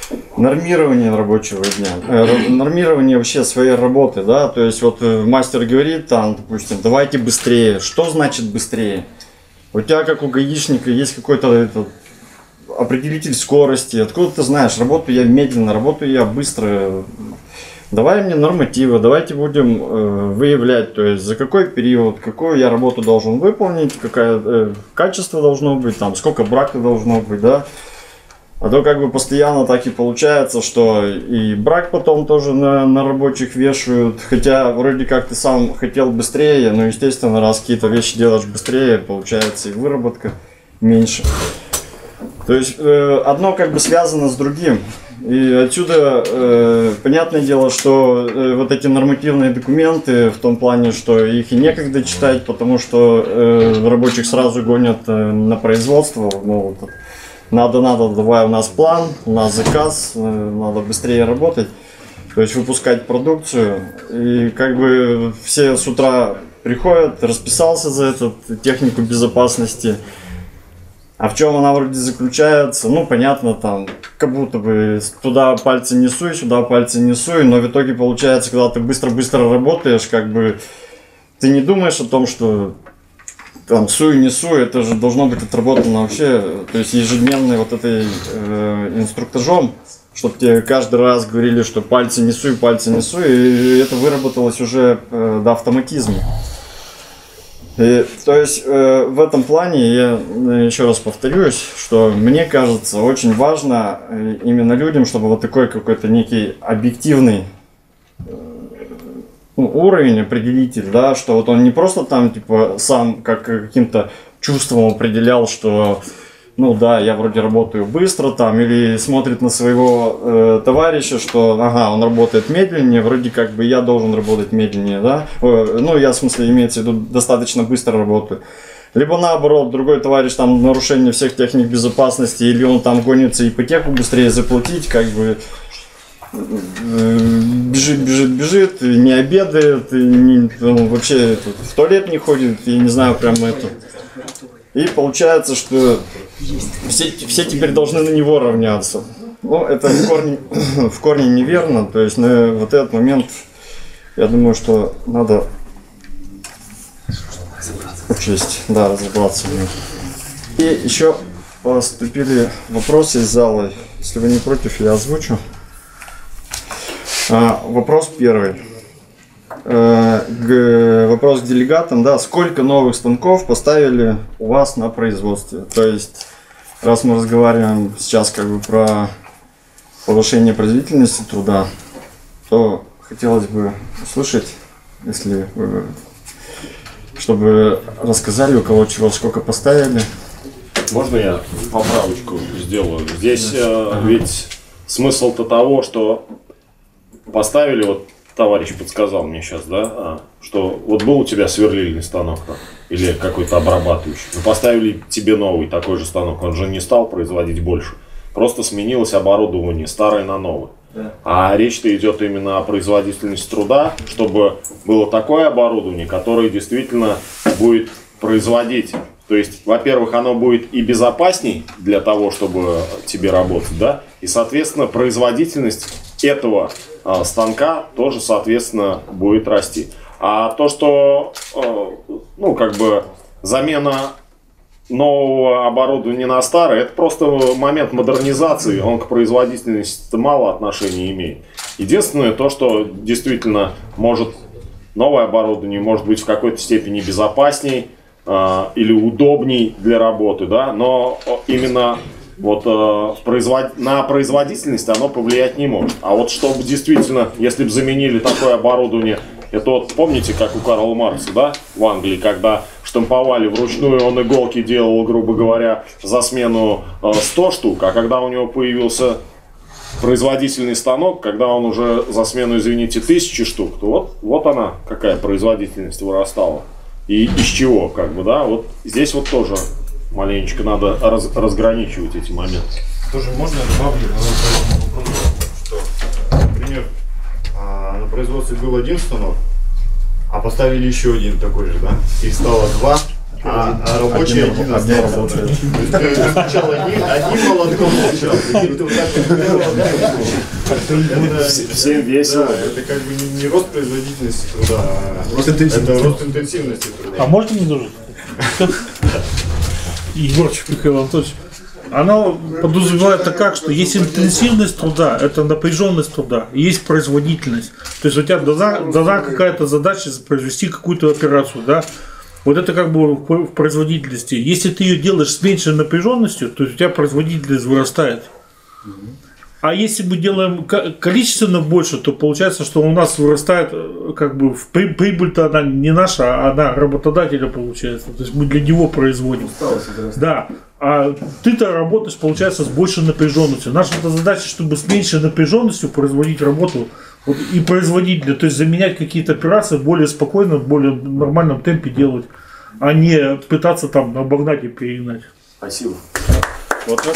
нормирование рабочего дня, нормирование вообще своей работы, да, то есть вот мастер говорит там, допустим, давайте быстрее. Что значит быстрее? У тебя, как у гаишника, есть какой-то определитель скорости. Откуда ты знаешь, работаю я медленно, работаю я быстро. Давай мне нормативы, давайте будем выявлять, то есть за какой период, какую я работу должен выполнить, какое качество должно быть, там, сколько брака должно быть, да. А то как бы постоянно так и получается, что и брак потом тоже на рабочих вешают, хотя вроде как ты сам хотел быстрее, но естественно, раз какие-то вещи делаешь быстрее, получается и выработка меньше. То есть одно как бы связано с другим. И отсюда понятное дело, что вот эти нормативные документы в том плане, что их и некогда читать, потому что рабочих сразу гонят на производство, мол, надо, давай, у нас план, у нас заказ, надо быстрее работать, то есть выпускать продукцию. И как бы все с утра приходят, расписался за эту технику безопасности. А в чем она вроде заключается? Ну, понятно, там, как будто бы туда пальцы не суй, сюда пальцы не суй, но в итоге получается, когда ты быстро-быстро работаешь, как бы ты не думаешь о том, что там суй, не суй, это же должно быть отработано вообще, то есть ежедневной вот этой инструктажом, чтобы тебе каждый раз говорили, что пальцы не суй, и это выработалось уже до автоматизма. И, то есть в этом плане я еще раз повторюсь, что мне кажется очень важно именно людям, чтобы вот такой какой-то некий объективный уровень, определитель, да, что вот он не просто там типа сам как каким-то чувством определял, что ну да, я вроде работаю быстро там, или смотрит на своего товарища, что ага, он работает медленнее, вроде как бы я должен работать медленнее, да, ну я в смысле имеется в виду достаточно быстро работаю. Либо наоборот, другой товарищ там нарушение всех техник безопасности, или он там гонится ипотеку быстрее заплатить, как бы бежит, не обедает, и вообще в туалет не ходит, я не знаю, прям это. И получается, что все теперь должны на него равняться. Ну, это в корне неверно. То есть на вот этот момент, я думаю, что надо учесть, да, разобраться в нем. И еще поступили вопросы из зала. Если вы не против, я озвучу. Вопрос первый. Вопрос к делегатам, да, сколько новых станков поставили у вас на производстве? То есть, раз мы разговариваем сейчас как бы про повышение производительности труда, то хотелось бы услышать, если вы, чтобы рассказали, у кого чего, сколько поставили. Можно я поправочку сделаю? Здесь ведь смысл-то того, что поставили вот товарищ подсказал мне сейчас, да, что вот был у тебя сверлильный станок там, или какой-то обрабатывающий, но поставили тебе новый такой же станок, он же не стал производить больше, просто сменилось оборудование старое на новое. Да. А речь-то идет именно о производительности труда, чтобы было такое оборудование, которое действительно будет производить. То есть, во-первых, оно будет и безопасней для того, чтобы тебе работать, да, и, соответственно, производительность этого станка тоже, соответственно, будет расти. А то, что, ну, как бы замена нового оборудования на старое, это просто момент модернизации, он к производительности мало отношения имеет. Единственное, то, что действительно может новое оборудование может быть в какой-то степени безопасней или удобней для работы, да, но именно вот на производительность оно повлиять не может. А вот чтобы действительно, если бы заменили такое оборудование, это вот помните, как у Карла Маркса, да, в Англии, когда штамповали вручную, он иголки делал, грубо говоря, за смену 100 штук, а когда у него появился производительный станок, когда он уже за смену, извините, 1000 штук, то вот она, какая производительность вырастала. И из чего, как бы, да, вот здесь вот тоже маленечко надо разграничивать эти моменты. Тоже можно добавлю по этому вопросу, что, например, на производстве был один станок, а поставили еще один такой же, да, их стало 2, А рабочий один работает. Сначала одним молотком начал, и ты вот так Всем весело. это как бы не рост производительности труда, а это рост интенсивности труда. А можно не дружить? Егорчик Михаил Анатольевич. Оно подразумевает как, что есть интенсивность труда, это напряженность труда, и есть производительность. То есть у тебя дана какая-то задача произвести какую-то операцию, да? Вот это как бы в производительности. Если ты ее делаешь с меньшей напряженностью, то у тебя производительность вырастает. А если мы делаем количественно больше, то получается, что у нас вырастает как бы прибыль-то она не наша, а она работодателя получается. То есть мы для него производим. Да. А ты-то работаешь, получается, с большей напряженностью. Наша задача, чтобы с меньшей напряженностью производить работу вот, и производителя, то есть заменять какие-то операции более спокойно, в более нормальном темпе делать, а не пытаться там обогнать и перегнать. Спасибо. Вот так.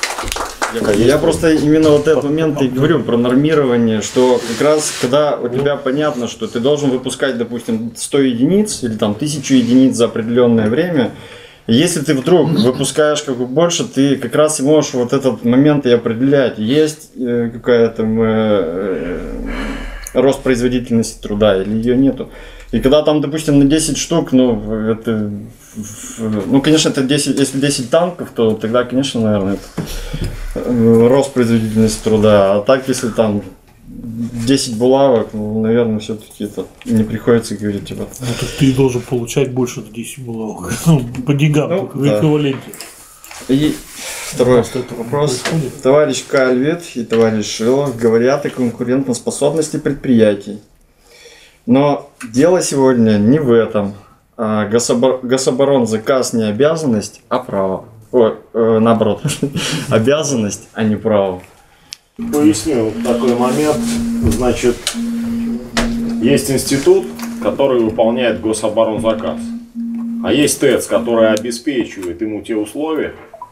Я просто именно вот этот момент и говорю про нормирование, что как раз когда у тебя понятно, что ты должен выпускать, допустим, 100 единиц или там 1000 единиц за определенное время, если ты вдруг выпускаешь как бы больше, ты как раз и можешь вот этот момент и определять, есть какая-то рост производительности труда или ее нету. И когда там, допустим, на 10 штук, это, конечно, это 10, если 10 танков, то тогда, конечно, наверное, это рост производительности труда. А так, если там 10 булавок, наверное, все-таки это не приходится говорить об этом. Ну, так ты должен получать больше 10 булавок. По деньгам, в эквиваленте. И второй вопрос. Товарищ Кальвет и товарищ Шилов говорят о конкурентоспособности предприятий. Но дело сегодня не в этом. Гособоронзаказ не обязанность, а право. Наоборот, обязанность, а не право. Поясню такой момент. Значит, есть институт, который выполняет гособоронзаказ. А есть ТЭЦ, который обеспечивает ему те условия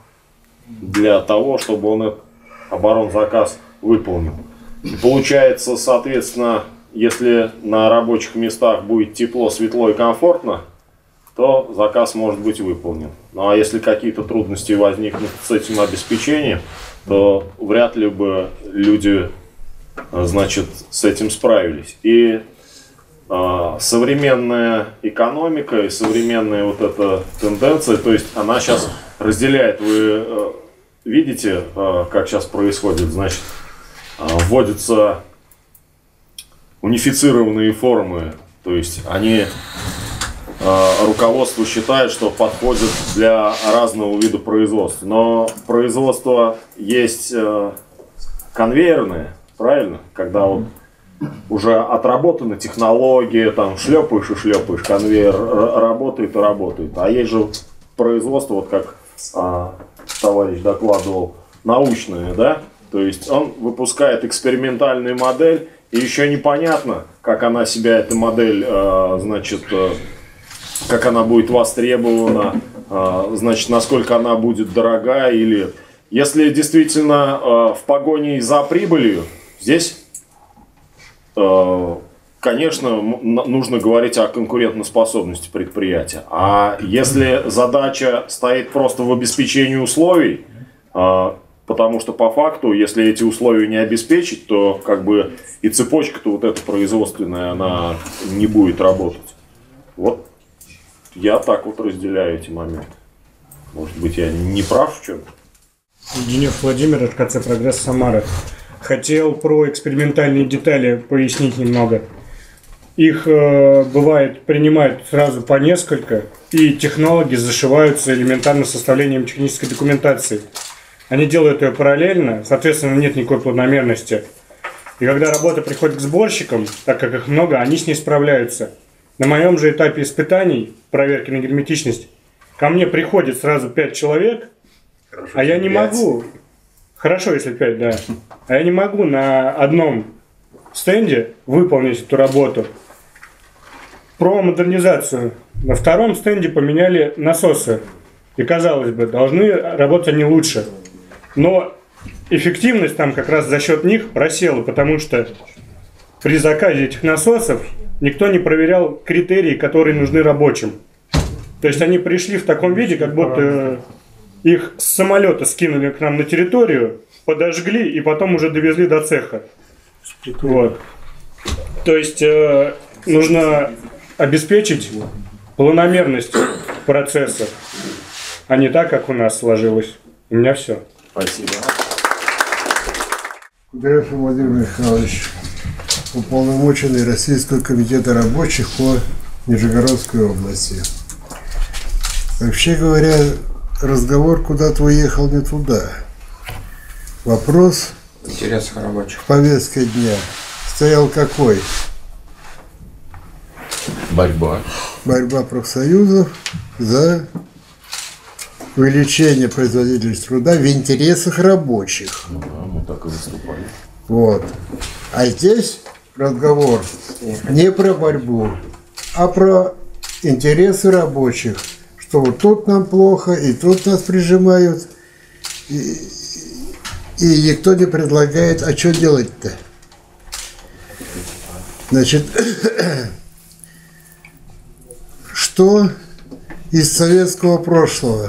для того, чтобы он этот оборонзаказ выполнил. И получается, соответственно, если на рабочих местах будет тепло, светло и комфортно, то заказ может быть выполнен. Ну а если какие-то трудности возникнут с этим обеспечением, то вряд ли бы люди, значит, с этим справились. И современная экономика и современная вот эта тенденция, то есть она сейчас разделяет. Вы видите, как сейчас происходит, значит, вводятся унифицированные формы, то есть они, руководство считает, что подходят для разного вида производства. Но производство есть конвейерное, правильно? Когда вот уже отработана технология, там шлепаешь и шлепаешь, конвейер работает и работает. А есть же производство, вот как товарищ докладывал, научное, да? То есть он выпускает экспериментальную модель, и еще непонятно, как она себя, эта модель, значит, как она будет востребована, значит, насколько она будет дорогая. Или если действительно в погоне за прибылью, здесь, конечно, нужно говорить о конкурентоспособности предприятия. А если задача стоит просто в обеспечении условий, потому что по факту, если эти условия не обеспечить, то как бы и цепочка-то вот эта производственная, она не будет работать. Вот я так вот разделяю эти моменты. Может быть, я не прав в чем-то. Денис Владимир, РКЦ «Прогресс», Самара. Хотел про экспериментальные детали пояснить немного. Их бывает принимают сразу по несколько, и технологи зашиваются элементарно составлением технической документации. Они делают ее параллельно, соответственно, нет никакой планомерности. И когда работа приходит к сборщикам, так как их много, они с ней справляются. На моем же этапе испытаний, проверки на герметичность, ко мне приходит сразу 5 человек, хорошо, а я не 5. Могу. Хорошо, если 5, да. А я не могу на одном стенде выполнить эту работу. Про модернизацию. На втором стенде поменяли насосы. И, казалось бы, должны работать они лучше. Но эффективность там как раз за счет них просела, потому что при заказе этих насосов никто не проверял критерии, которые нужны рабочим. То есть они пришли в таком виде, как будто их с самолета скинули к нам на территорию, подожгли и потом уже довезли до цеха. Вот. То есть нужно обеспечить планомерность процесса, а не так, как у нас сложилось. У меня все. Спасибо. Кудрявцев Владимир Михайлович, уполномоченный Российского комитета рабочих по Нижегородской области. Вообще говоря, разговор куда-то уехал не туда. Вопрос Интересах рабочих. в повестке дня стоял какой? Борьба. Борьба профсоюзов за увеличение производительности труда в интересах рабочих. Ну да, мы так и выступали. Вот. А здесь разговор не про борьбу, а про интересы рабочих. Что вот тут нам плохо, и тут нас прижимают, и никто не предлагает, а что делать-то? Значит, что из советского прошлого?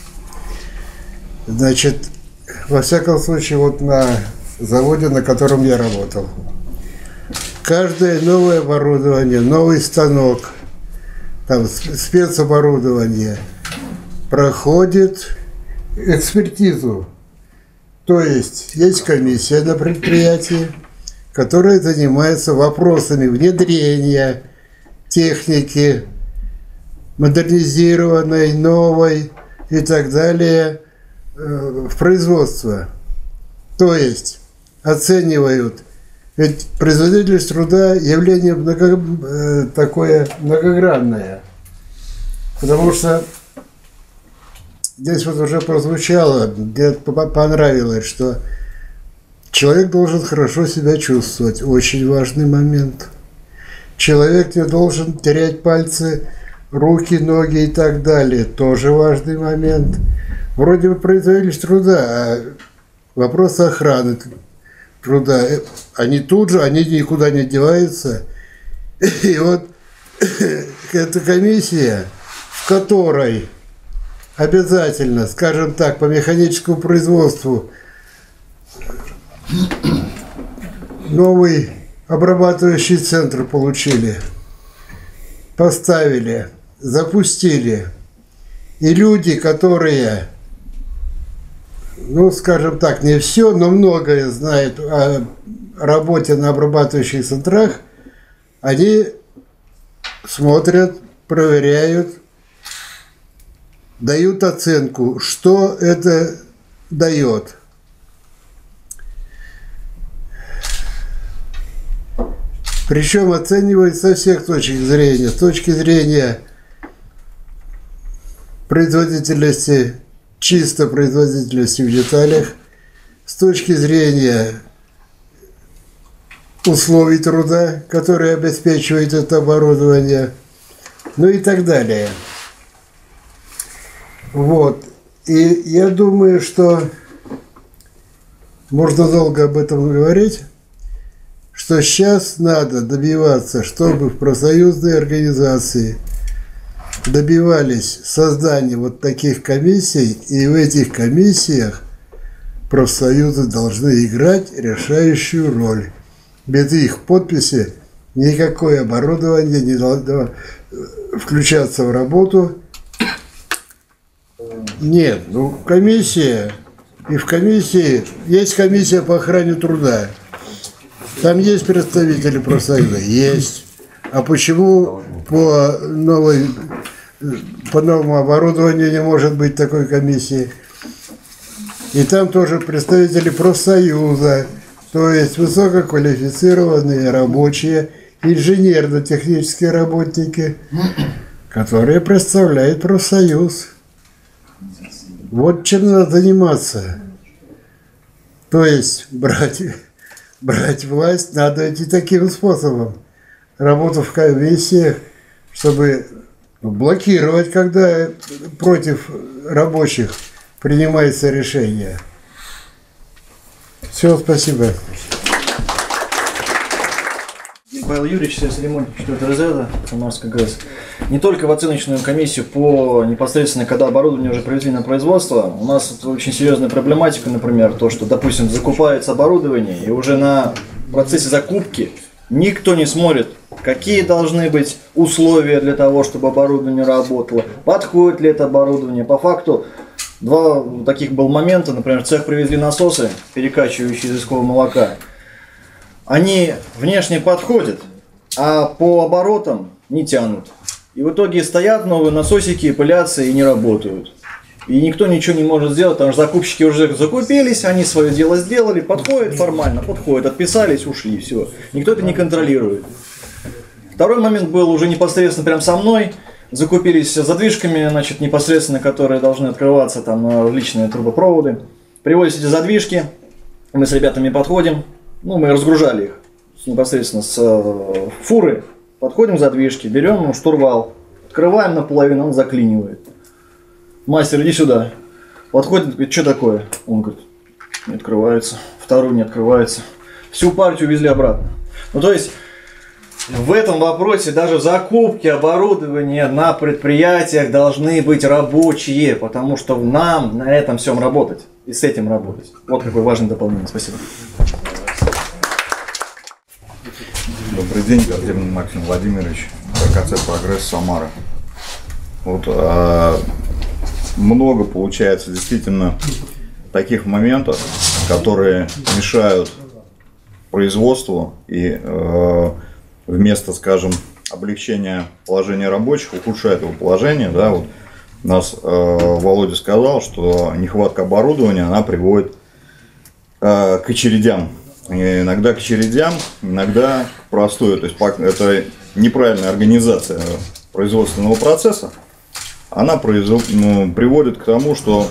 Значит, во всяком случае, вот на заводе, на котором я работал, каждое новое оборудование, новый станок, там спецоборудование проходит экспертизу. То есть комиссия на предприятии, которая занимается вопросами внедрения техники, модернизированной, новой и так далее в производство. То есть оценивают, ведь производительность труда явление такое многогранное, потому что здесь вот уже прозвучало, мне понравилось, что человек должен хорошо себя чувствовать, очень важный момент. Человек не должен терять пальцы, руки, ноги и так далее, тоже важный момент. Вроде бы производительность труда, а вопрос охраны труда, они тут же, они никуда не деваются. И вот эта комиссия, в которой обязательно, скажем так, по механическому производству новый обрабатывающий центр получили, поставили, запустили. И люди, которые, ну, скажем так, не все, но многое знают о работе на обрабатывающих центрах, они смотрят, проверяют, дают оценку, что это дает. Причем оценивают со всех точек зрения. С точки зрения производительности, чисто производительности в деталях, с точки зрения условий труда, которые обеспечивает это оборудование, ну и так далее. Вот. И я думаю, что можно долго об этом говорить, что сейчас надо добиваться, чтобы в профсоюзные организации добивались создания вот таких комиссий, и в этих комиссиях профсоюзы должны играть решающую роль. Без их подписи никакое оборудование не должно включаться в работу. Нет, ну комиссия, и в комиссии есть комиссия по охране труда. Там есть представители профсоюза? Есть. А почему по новому оборудованию не может быть такой комиссии? И там тоже представители профсоюза, то есть высококвалифицированные рабочие, инженерно-технические работники, которые представляют профсоюз. Вот чем надо заниматься. То есть брать власть надо идти таким способом. Работу в комиссиях, чтобы блокировать, когда против рабочих принимается решение. Все, спасибо. Павел Юрьевич, ремонт 4 разряда, Самарская ГРЭС. не только в оценочную комиссию по непосредственно, когда оборудование уже привезли на производство. У нас очень серьезная проблематика, например, то, что, допустим, закупается оборудование, и уже на процессе закупки никто не смотрит, какие должны быть условия для того, чтобы оборудование работало, подходит ли это оборудование. По факту, два таких был момента, например, в цех привезли насосы, перекачивающие изыскового молока. Они внешне подходят, а по оборотам не тянут. И в итоге стоят новые насосики, пылятся и не работают. И никто ничего не может сделать, потому что закупщики уже закупились, они свое дело сделали, подходят формально, подходят, отписались, ушли, все. Никто это не контролирует. Второй момент был уже непосредственно прям со мной. Закупились задвижками, значит, непосредственно, которые должны открываться там на различные трубопроводы. Привозят эти задвижки, мы с ребятами подходим, ну, мы разгружали их непосредственно с фуры, подходим к задвижке, берем штурвал, открываем наполовину, он заклинивает. Мастер, иди сюда. Подходит, говорит, что такое? Он говорит, не открывается. Вторую не открывается. Всю партию увезли обратно. Ну, то есть, в этом вопросе даже закупки оборудования на предприятиях должны быть рабочие, потому что нам на этом всем работать и с этим работать. Вот какое важное дополнение. Спасибо. Добрый день, Гордеевин Максим Владимирович, РКЦ «Прогресс», Самара. Вот, много получается действительно таких моментов, которые мешают производству и вместо, скажем, облегчения положения рабочих ухудшает его положение. Да, вот у нас Володя сказал, что нехватка оборудования, она приводит к очередям. И иногда к очередям, иногда к простою. То есть это неправильная организация производственного процесса. Она приводит к тому, что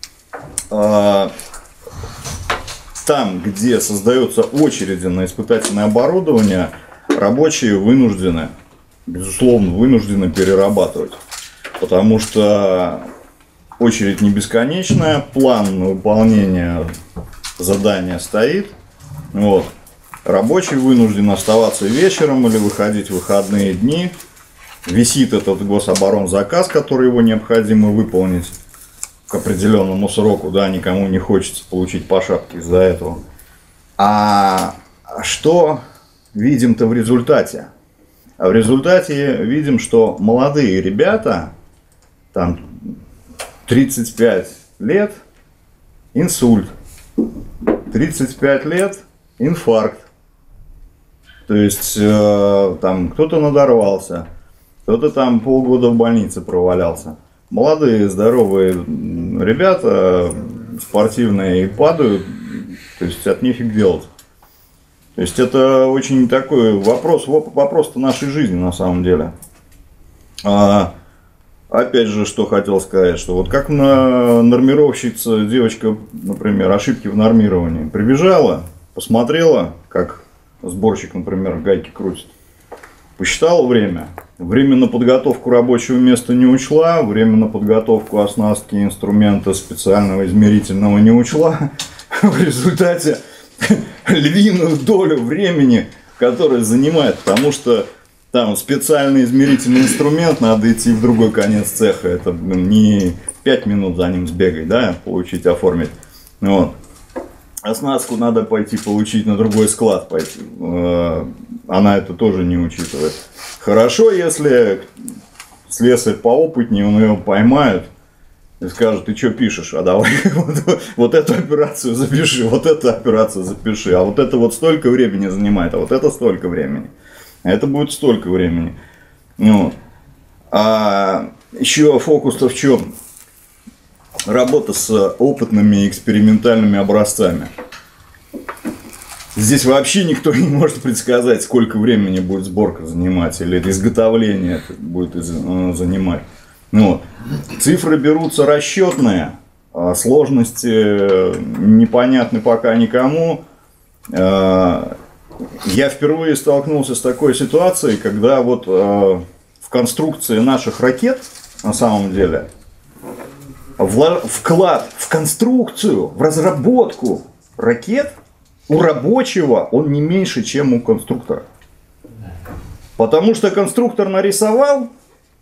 там, где создаются очереди на испытательное оборудование, рабочие вынуждены, безусловно, вынуждены перерабатывать. Потому что очередь не бесконечная, план на выполнение задания стоит. Вот. Рабочий вынужден оставаться вечером или выходить в выходные дни. Висит этот гособоронзаказ, который его необходимо выполнить к определенному сроку, да, никому не хочется получить по шапке из-за этого. А что видим-то в результате? А в результате видим, что молодые ребята, там 35 лет, инсульт, 35 лет, инфаркт. То есть там кто-то надорвался, кто-то там полгода в больнице провалялся. Молодые, здоровые ребята, спортивные, и падают, то есть от нефиг делать. То есть это очень такой вопрос-то нашей жизни на самом деле. Опять же, что хотел сказать, что вот как нормировщица, девочка, например, ошибки в нормировании, прибежала, посмотрела, как сборщик, например, гайки крутит, посчитала время на подготовку рабочего места не учла, время на подготовку оснастки инструмента специального измерительного не учла, в результате львиную долю времени, которое занимает, потому что там специальный измерительный инструмент, надо идти в другой конец цеха, это не 5 минут за ним сбегать, да, получить, оформить. Вот. Оснастку надо пойти получить на другой склад пойти. Она это тоже не учитывает. Хорошо, если слесарь поопытнее, он ее поймает и скажет, ты что пишешь, а давай вот эту операцию запиши, вот эту операцию запиши, а вот это вот столько времени занимает, а вот это столько времени. А это будет столько времени. Вот. А еще фокус-то в чем? Работа с опытными экспериментальными образцами. Здесь вообще никто не может предсказать, сколько времени будет сборка занимать, или изготовление это будет занимать. Вот. Цифры берутся расчетные, сложности непонятны пока никому. Я впервые столкнулся с такой ситуацией, когда вот в конструкции наших ракет, на самом деле, вклад в конструкцию, в разработку ракет у рабочего он не меньше, чем у конструктора. Потому что конструктор нарисовал,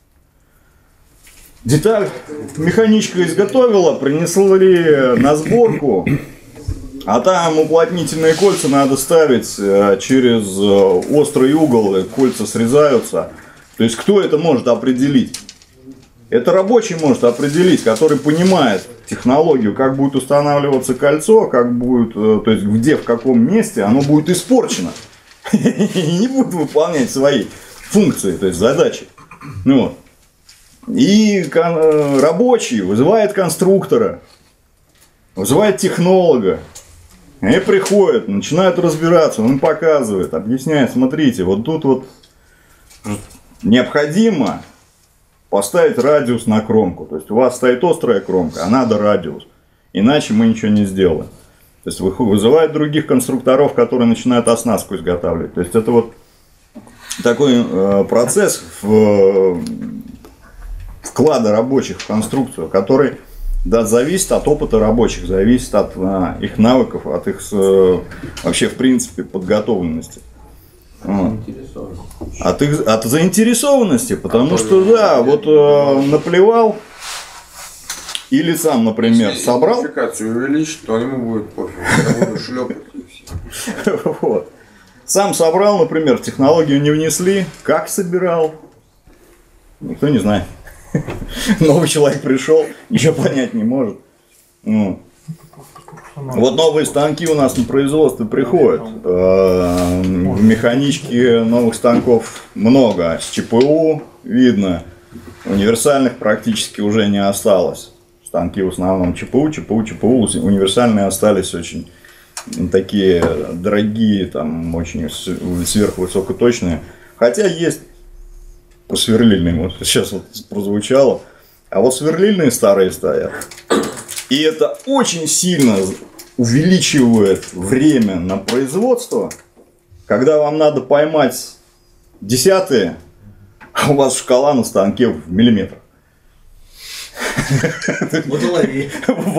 деталь механичка изготовила, принесли на сборку, а там уплотнительные кольца надо ставить через острый угол, и кольца срезаются. То есть кто это может определить? Это рабочий может определить, который понимает технологию, как будет устанавливаться кольцо, как будет, то есть где, в каком месте оно будет испорчено. И не будет выполнять свои функции, то есть задачи. Ну, и рабочий вызывает конструктора, вызывает технолога. Они приходят, начинают разбираться, он показывает, объясняет, смотрите, вот тут вот необходимо поставить радиус на кромку. То есть у вас стоит острая кромка, а надо радиус. Иначе мы ничего не сделаем. То есть вызывает других конструкторов, которые начинают оснастку изготавливать. То есть это вот такой процесс вклада рабочих в конструкцию, который зависит от опыта рабочих, зависит от их навыков, от их вообще в принципе подготовленности. От заинтересованности, потому что да, вот наплевал или сам, например, собрал. Квалификацию увеличить, то ему будет пофиг, я буду шлепать и все. Вот. Сам собрал, например, технологию не внесли, как собирал, никто не знает. Новый человек пришел, ничего понять не может. Вот новые станки у нас на производство приходят. В механичке новых станков много. С ЧПУ видно. Универсальных практически уже не осталось. Станки в основном ЧПУ. Универсальные остались очень такие дорогие, там очень сверхвысокоточные. Хотя есть сверлильные. Вот сейчас вот прозвучало. А вот сверлильные старые стоят. И это очень сильно увеличивает время на производство, когда вам надо поймать десятые, а у вас шкала на станке в миллиметрах. Вот и лови.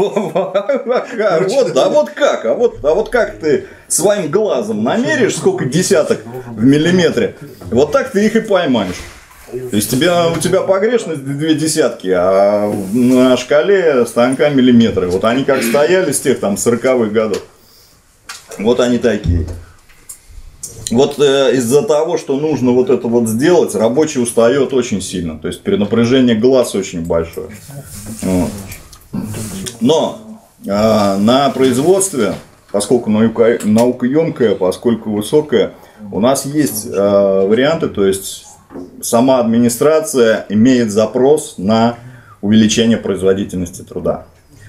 Вот как ты своим глазом намеришь, сколько десяток в миллиметре, вот так ты их и поймаешь. То есть у тебя погрешность 2 десятки, а на шкале станка миллиметры. Вот они как стояли с тех там 40-х годов. Вот они такие. Вот из-за того, что нужно вот это вот сделать, рабочий устает очень сильно. То есть перенапряжение глаз очень большое. Вот. Но на производстве, поскольку наука емкая, поскольку высокая, у нас есть варианты, то есть сама администрация имеет запрос на увеличение производительности труда.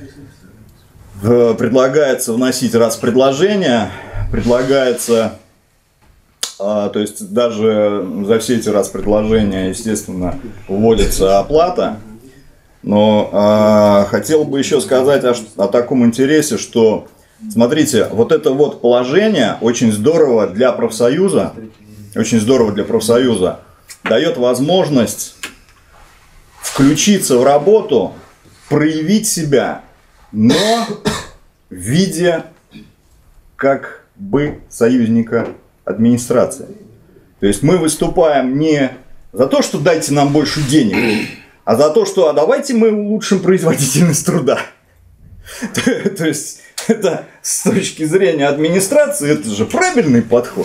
Предлагается вносить раз предложения, предлагается, то есть даже за все эти раз предложения, естественно, вводится оплата. Но хотел бы еще сказать о таком интересе, что, смотрите, вот это вот положение очень здорово для профсоюза, дает возможность включиться в работу, проявить себя, но в виде как бы союзника администрации. То есть мы выступаем не за то, что дайте нам больше денег, а за то, что давайте мы улучшим производительность труда. То есть это с точки зрения администрации, это же правильный подход.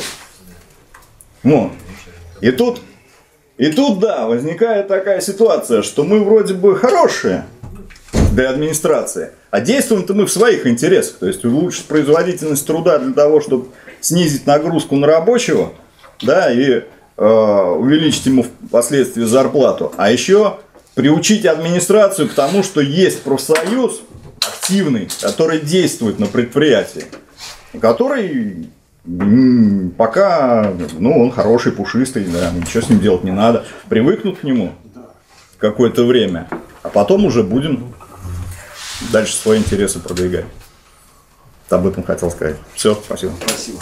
И тут, да, возникает такая ситуация, что мы вроде бы хорошие для администрации, а действуем-то мы в своих интересах. То есть улучшить производительность труда для того, чтобы снизить нагрузку на рабочего, да, и увеличить ему впоследствии зарплату. А еще приучить администрацию к тому, что есть профсоюз активный, который действует на предприятии, который... Пока, он хороший, пушистый, да, ничего с ним делать не надо. Привыкнут к нему какое-то время, а потом уже будем дальше свои интересы продвигать. Об этом хотел сказать. Все, спасибо. Спасибо.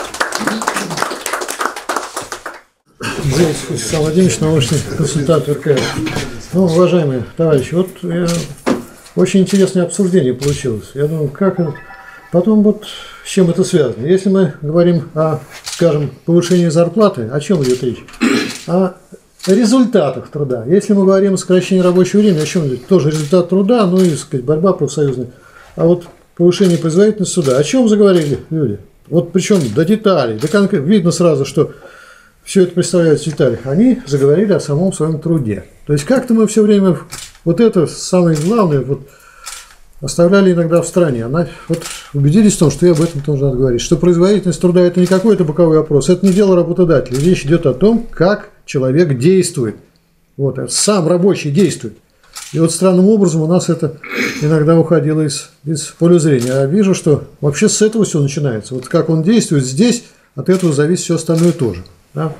Зелец Александр Владимирович, научный консультант РКФ. Уважаемые товарищи, вот очень интересное обсуждение получилось. Я думаю, как потом вот с чем это связано? Если мы говорим о, скажем, повышении зарплаты, о чем идет речь? О результатах труда. Если мы говорим о сокращении рабочего времени, о чем здесь? Тоже результат труда, ну и, так сказать, борьба профсоюзная. А вот повышение производительности труда. О чем заговорили люди? Вот причем до деталей, до конкретно. Видно сразу, что все это представляют в деталях. Они заговорили о самом своем труде. То есть как-то мы все время вот это самое главное вот оставляли иногда в стороне. Вот убедились в том, что и об этом тоже надо говорить. Что производительность труда – это не какой-то боковой вопрос, это не дело работодателя. Речь идет о том, как человек действует. Вот, сам рабочий действует. И вот странным образом у нас это иногда уходило из поля зрения. А вижу, что вообще с этого все начинается. Вот как он действует здесь, от этого зависит все остальное тоже. Да?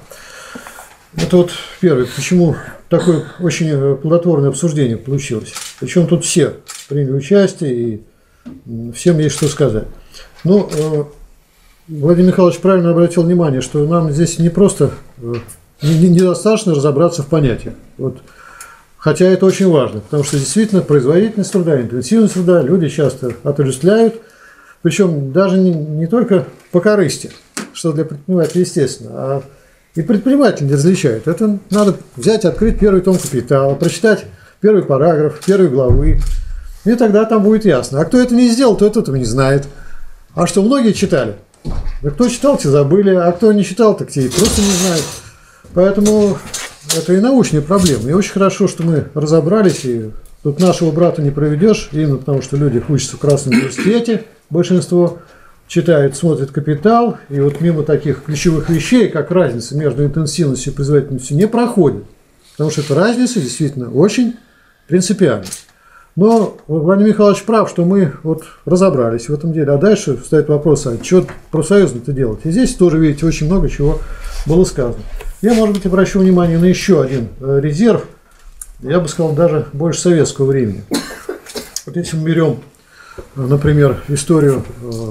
Это вот первое, почему такое очень плодотворное обсуждение получилось. Причем тут все приняли участие, и всем есть что сказать. Ну, Владимир Михайлович правильно обратил внимание, что нам здесь не просто недостаточно разобраться в понятиях. Вот. Хотя это очень важно, потому что действительно производительность труда, интенсивность труда люди часто отождествляют, причем даже не только по корысти, что для предпринимателя естественно, а и предприниматель не различает. Это надо взять, открыть первый том «Капитала», прочитать первый параграф, первой главы, и тогда там будет ясно. А кто это не сделал, тот этого не знает. А что, многие читали? Да кто читал, те забыли, а кто не читал, так те и просто не знают. Поэтому это и научная проблема. И очень хорошо, что мы разобрались, и тут нашего брата не проведешь, именно потому что люди учатся в Красном университете, большинство читают, смотрят «Капитал», и вот мимо таких ключевых вещей, как разница между интенсивностью и производительностью, не проходит. Потому что эта разница действительно очень принципиальна. Но Владимир Михайлович прав, что мы вот разобрались в этом деле. А дальше встает вопрос, а что профсоюзно-то делать? И здесь тоже, видите, очень много чего было сказано. Я, может быть, обращу внимание на еще один резерв, я бы сказал, даже больше советского времени. Вот если мы берем, например, историю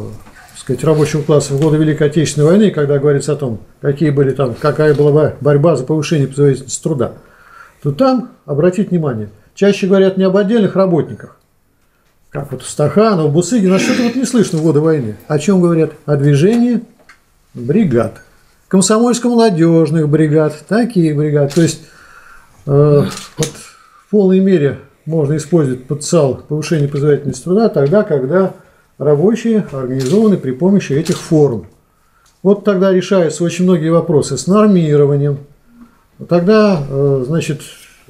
рабочего класса в годы Великой Отечественной войны, когда говорится о том, какая была борьба за повышение производительности труда, то там, обратите внимание, чаще говорят не об отдельных работниках, как вот Стаханов, Бусыгин, а что-то вот не слышно в годы войны. О чем говорят? О движении бригад, комсомольско-молодежных бригад, таких бригад. То есть вот в полной мере можно использовать потенциал повышения производительности труда тогда, когда рабочие организованы при помощи этих форм. Вот тогда решаются очень многие вопросы с нормированием. Тогда, значит,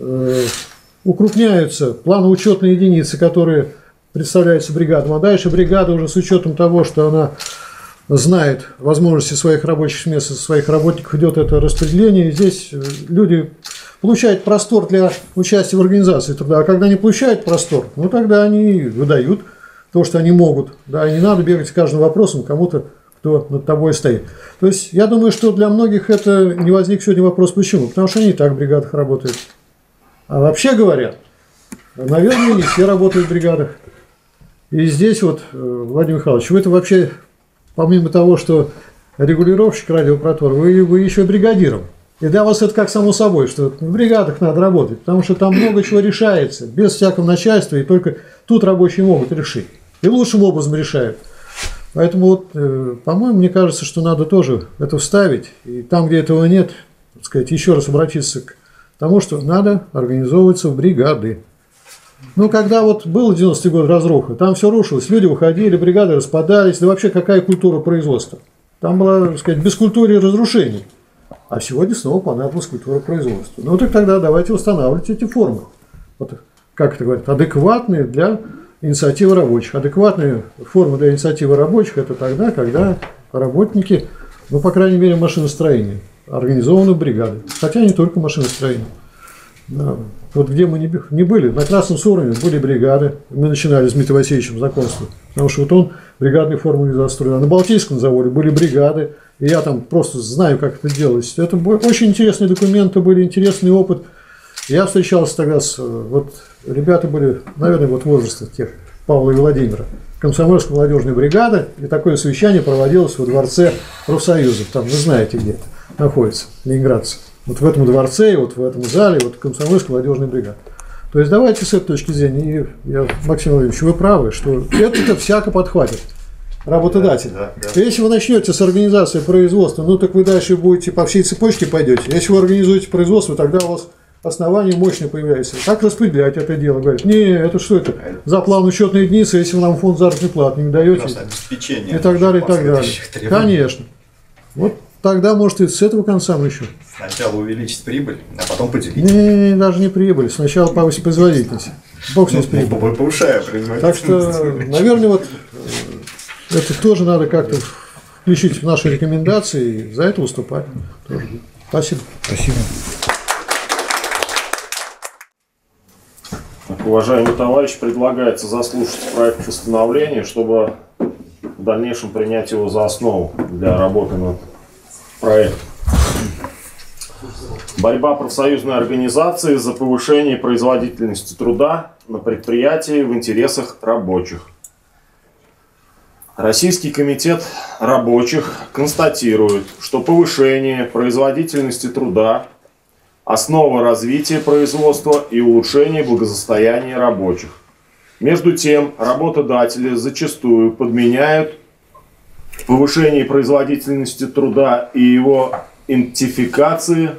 укрупняются планово-учетные единицы, которые представляются бригадам. А дальше бригада уже с учетом того, что она знает возможности своих рабочих мест, своих работников, идет это распределение. И здесь люди получают простор для участия в организации труда. А когда не получают простор, ну тогда они выдают то, что они могут. Да, и не надо бегать с каждым вопросом кому-то, кто над тобой стоит. То есть, я думаю, что для многих это не возник сегодня вопрос, почему. Потому что они и так в бригадах работают. А вообще говоря, наверное, не все работают в бригадах. И здесь вот, Владимир Михайлович, вы это вообще, помимо того, что регулировщик радиопротвор, вы еще и бригадиром. И для вас это как само собой, что в бригадах надо работать, потому что там много чего решается, без всякого начальства, и только тут рабочие могут решить. И лучшим образом решают. Поэтому, вот, по-моему, мне кажется, что надо тоже это вставить. И там, где этого нет, так сказать, еще раз обратиться к тому, что надо организовываться в бригады. Ну, когда вот был 90-й год разруха, там все рушилось, люди уходили, бригады распадались, да вообще какая культура производства? Там была, так сказать, без культуры и разрушений. А сегодня снова понадобилась культура производства. Ну, так тогда давайте устанавливать эти формы. Вот, как это говорят, адекватные для инициативы рабочих. Адекватные формы для инициативы рабочих – это тогда, когда работники, ну, по крайней мере, машиностроения, организованы в бригады. Хотя не только машиностроение. Да. Вот где мы не были, на Красном Сурове были бригады. Мы начинали с Дмитрием Васильевичем знакомство. Потому что вот он бригадные формы застроил. А на Балтийском заводе были бригады. И я там просто знаю, как это делать. Это очень интересные документы были, интересный опыт. Я встречался тогда с... Вот ребята были, наверное, вот возраста тех, Павла и Владимира. Комсомольская молодежная бригада. И такое совещание проводилось во дворце профсоюзов. Там, вы знаете, где это находится, ленинградцы. Вот в этом дворце, и вот в этом зале, вот комсомольская молодежная бригада. То есть давайте с этой точки зрения, и я, Максим Владимирович, вы правы, что это всяко подхватит. работодатель. Если вы начнете с организации производства, ну так вы дальше будете по всей цепочке пойдете. Если вы организуете производство, тогда у вас основание мощное появляется. Как распределять это дело? Говорят, не, это что это? За план-учетные единицы, если вы нам фонд заработной платы не даете. Обеспечение. И так далее, и так далее. Конечно. Вот тогда, может, и с этого конца мы еще. Сначала увеличить прибыль, а потом поделить. Не, даже не прибыль. Сначала повысить производительность. Бог с прибыль. Повышая производительность. Так что, наверное, вот это тоже надо как-то включить в наши рекомендации и за это выступать. Тоже. Спасибо. Спасибо. Так, уважаемый товарищ, предлагается заслушать проект постановления, чтобы в дальнейшем принять его за основу для работы над проектом. Борьба профсоюзной организации за повышение производительности труда на предприятии в интересах рабочих. Российский комитет рабочих констатирует, что повышение производительности труда – основа развития производства и улучшения благосостояния рабочих. Между тем, работодатели зачастую подменяют повышение производительности труда и его идентификации,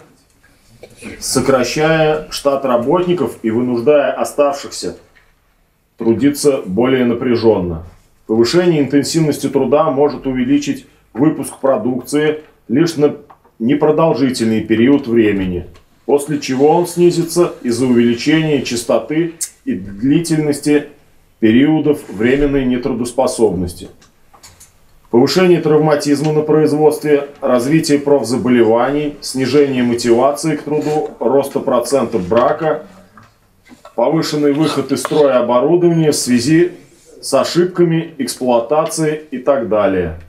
сокращая штат работников и вынуждая оставшихся трудиться более напряженно. Повышение интенсивности труда может увеличить выпуск продукции лишь на непродолжительный период времени, после чего он снизится из-за увеличения частоты и длительности периодов временной нетрудоспособности. Повышение травматизма на производстве, развитие профзаболеваний, снижение мотивации к труду, роста процента брака, повышенный выход из строя оборудования в связи с ошибками, эксплуатацией и так далее.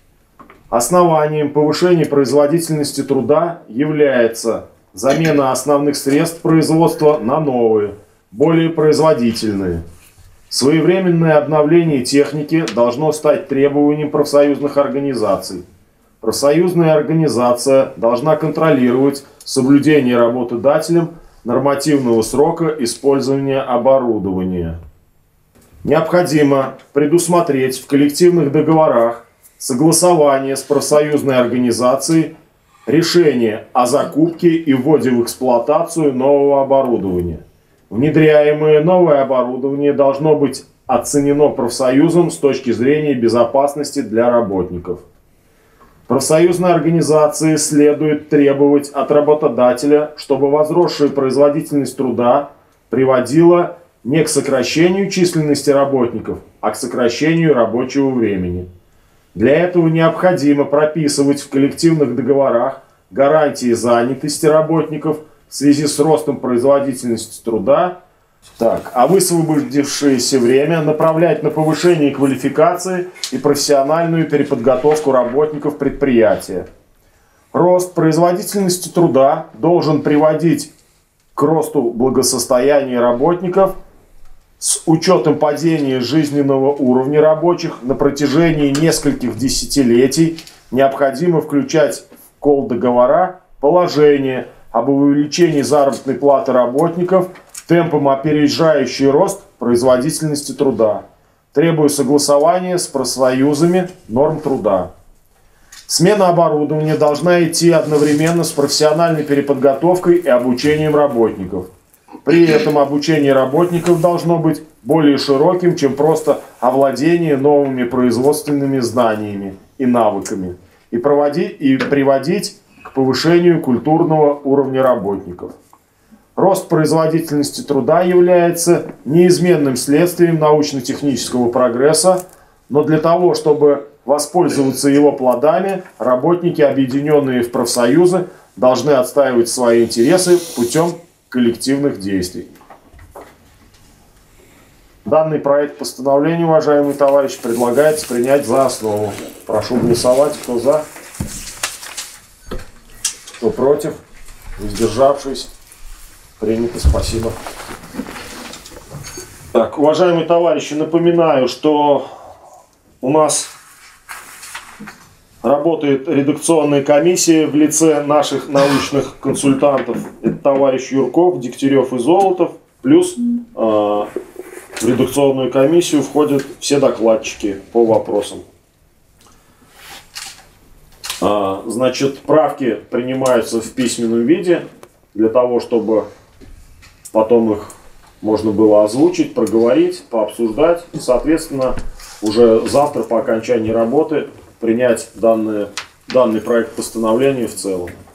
Основанием повышения производительности труда является замена основных средств производства на новые, более производительные. Своевременное обновление техники должно стать требованием профсоюзных организаций. Профсоюзная организация должна контролировать соблюдение работодателем нормативного срока использования оборудования. Необходимо предусмотреть в коллективных договорах согласование с профсоюзной организацией решение о закупке и вводе в эксплуатацию нового оборудования. Внедряемое новое оборудование должно быть оценено профсоюзом с точки зрения безопасности для работников. Профсоюзной организации следует требовать от работодателя, чтобы возросшая производительность труда приводила не к сокращению численности работников, а к сокращению рабочего времени. Для этого необходимо прописывать в коллективных договорах гарантии занятости работников в связи с ростом производительности труда, а высвободившееся время направлять на повышение квалификации и профессиональную переподготовку работников предприятия. Рост производительности труда должен приводить к росту благосостояния работников с учетом падения жизненного уровня рабочих на протяжении нескольких десятилетий. Необходимо включать в колл-договора положение об увеличении заработной платы работников темпом опережающий рост производительности труда, требуя согласования с профсоюзами норм труда. Смена оборудования должна идти одновременно с профессиональной переподготовкой и обучением работников. При этом обучение работников должно быть более широким, чем просто овладение новыми производственными знаниями и навыками, и приводить к повышению культурного уровня работников. Рост производительности труда является неизменным следствием научно-технического прогресса, но для того, чтобы воспользоваться его плодами, работники, объединенные в профсоюзы, должны отстаивать свои интересы путем коллективных действий. Данный проект постановления, уважаемый товарищ, предлагается принять за основу. Прошу голосовать. Кто за? Кто против? Воздержавшись? Принято. Спасибо. Так, уважаемые товарищи, напоминаю, что у нас работает редакционная комиссия в лице наших научных консультантов. Это товарищ Юрков, Дегтярев и Золотов. Плюс в редакционную комиссию входят все докладчики по вопросам. Значит, правки принимаются в письменном виде для того, чтобы потом их можно было озвучить, проговорить, пообсуждать и, соответственно, уже завтра по окончании работы принять данный проект постановления в целом.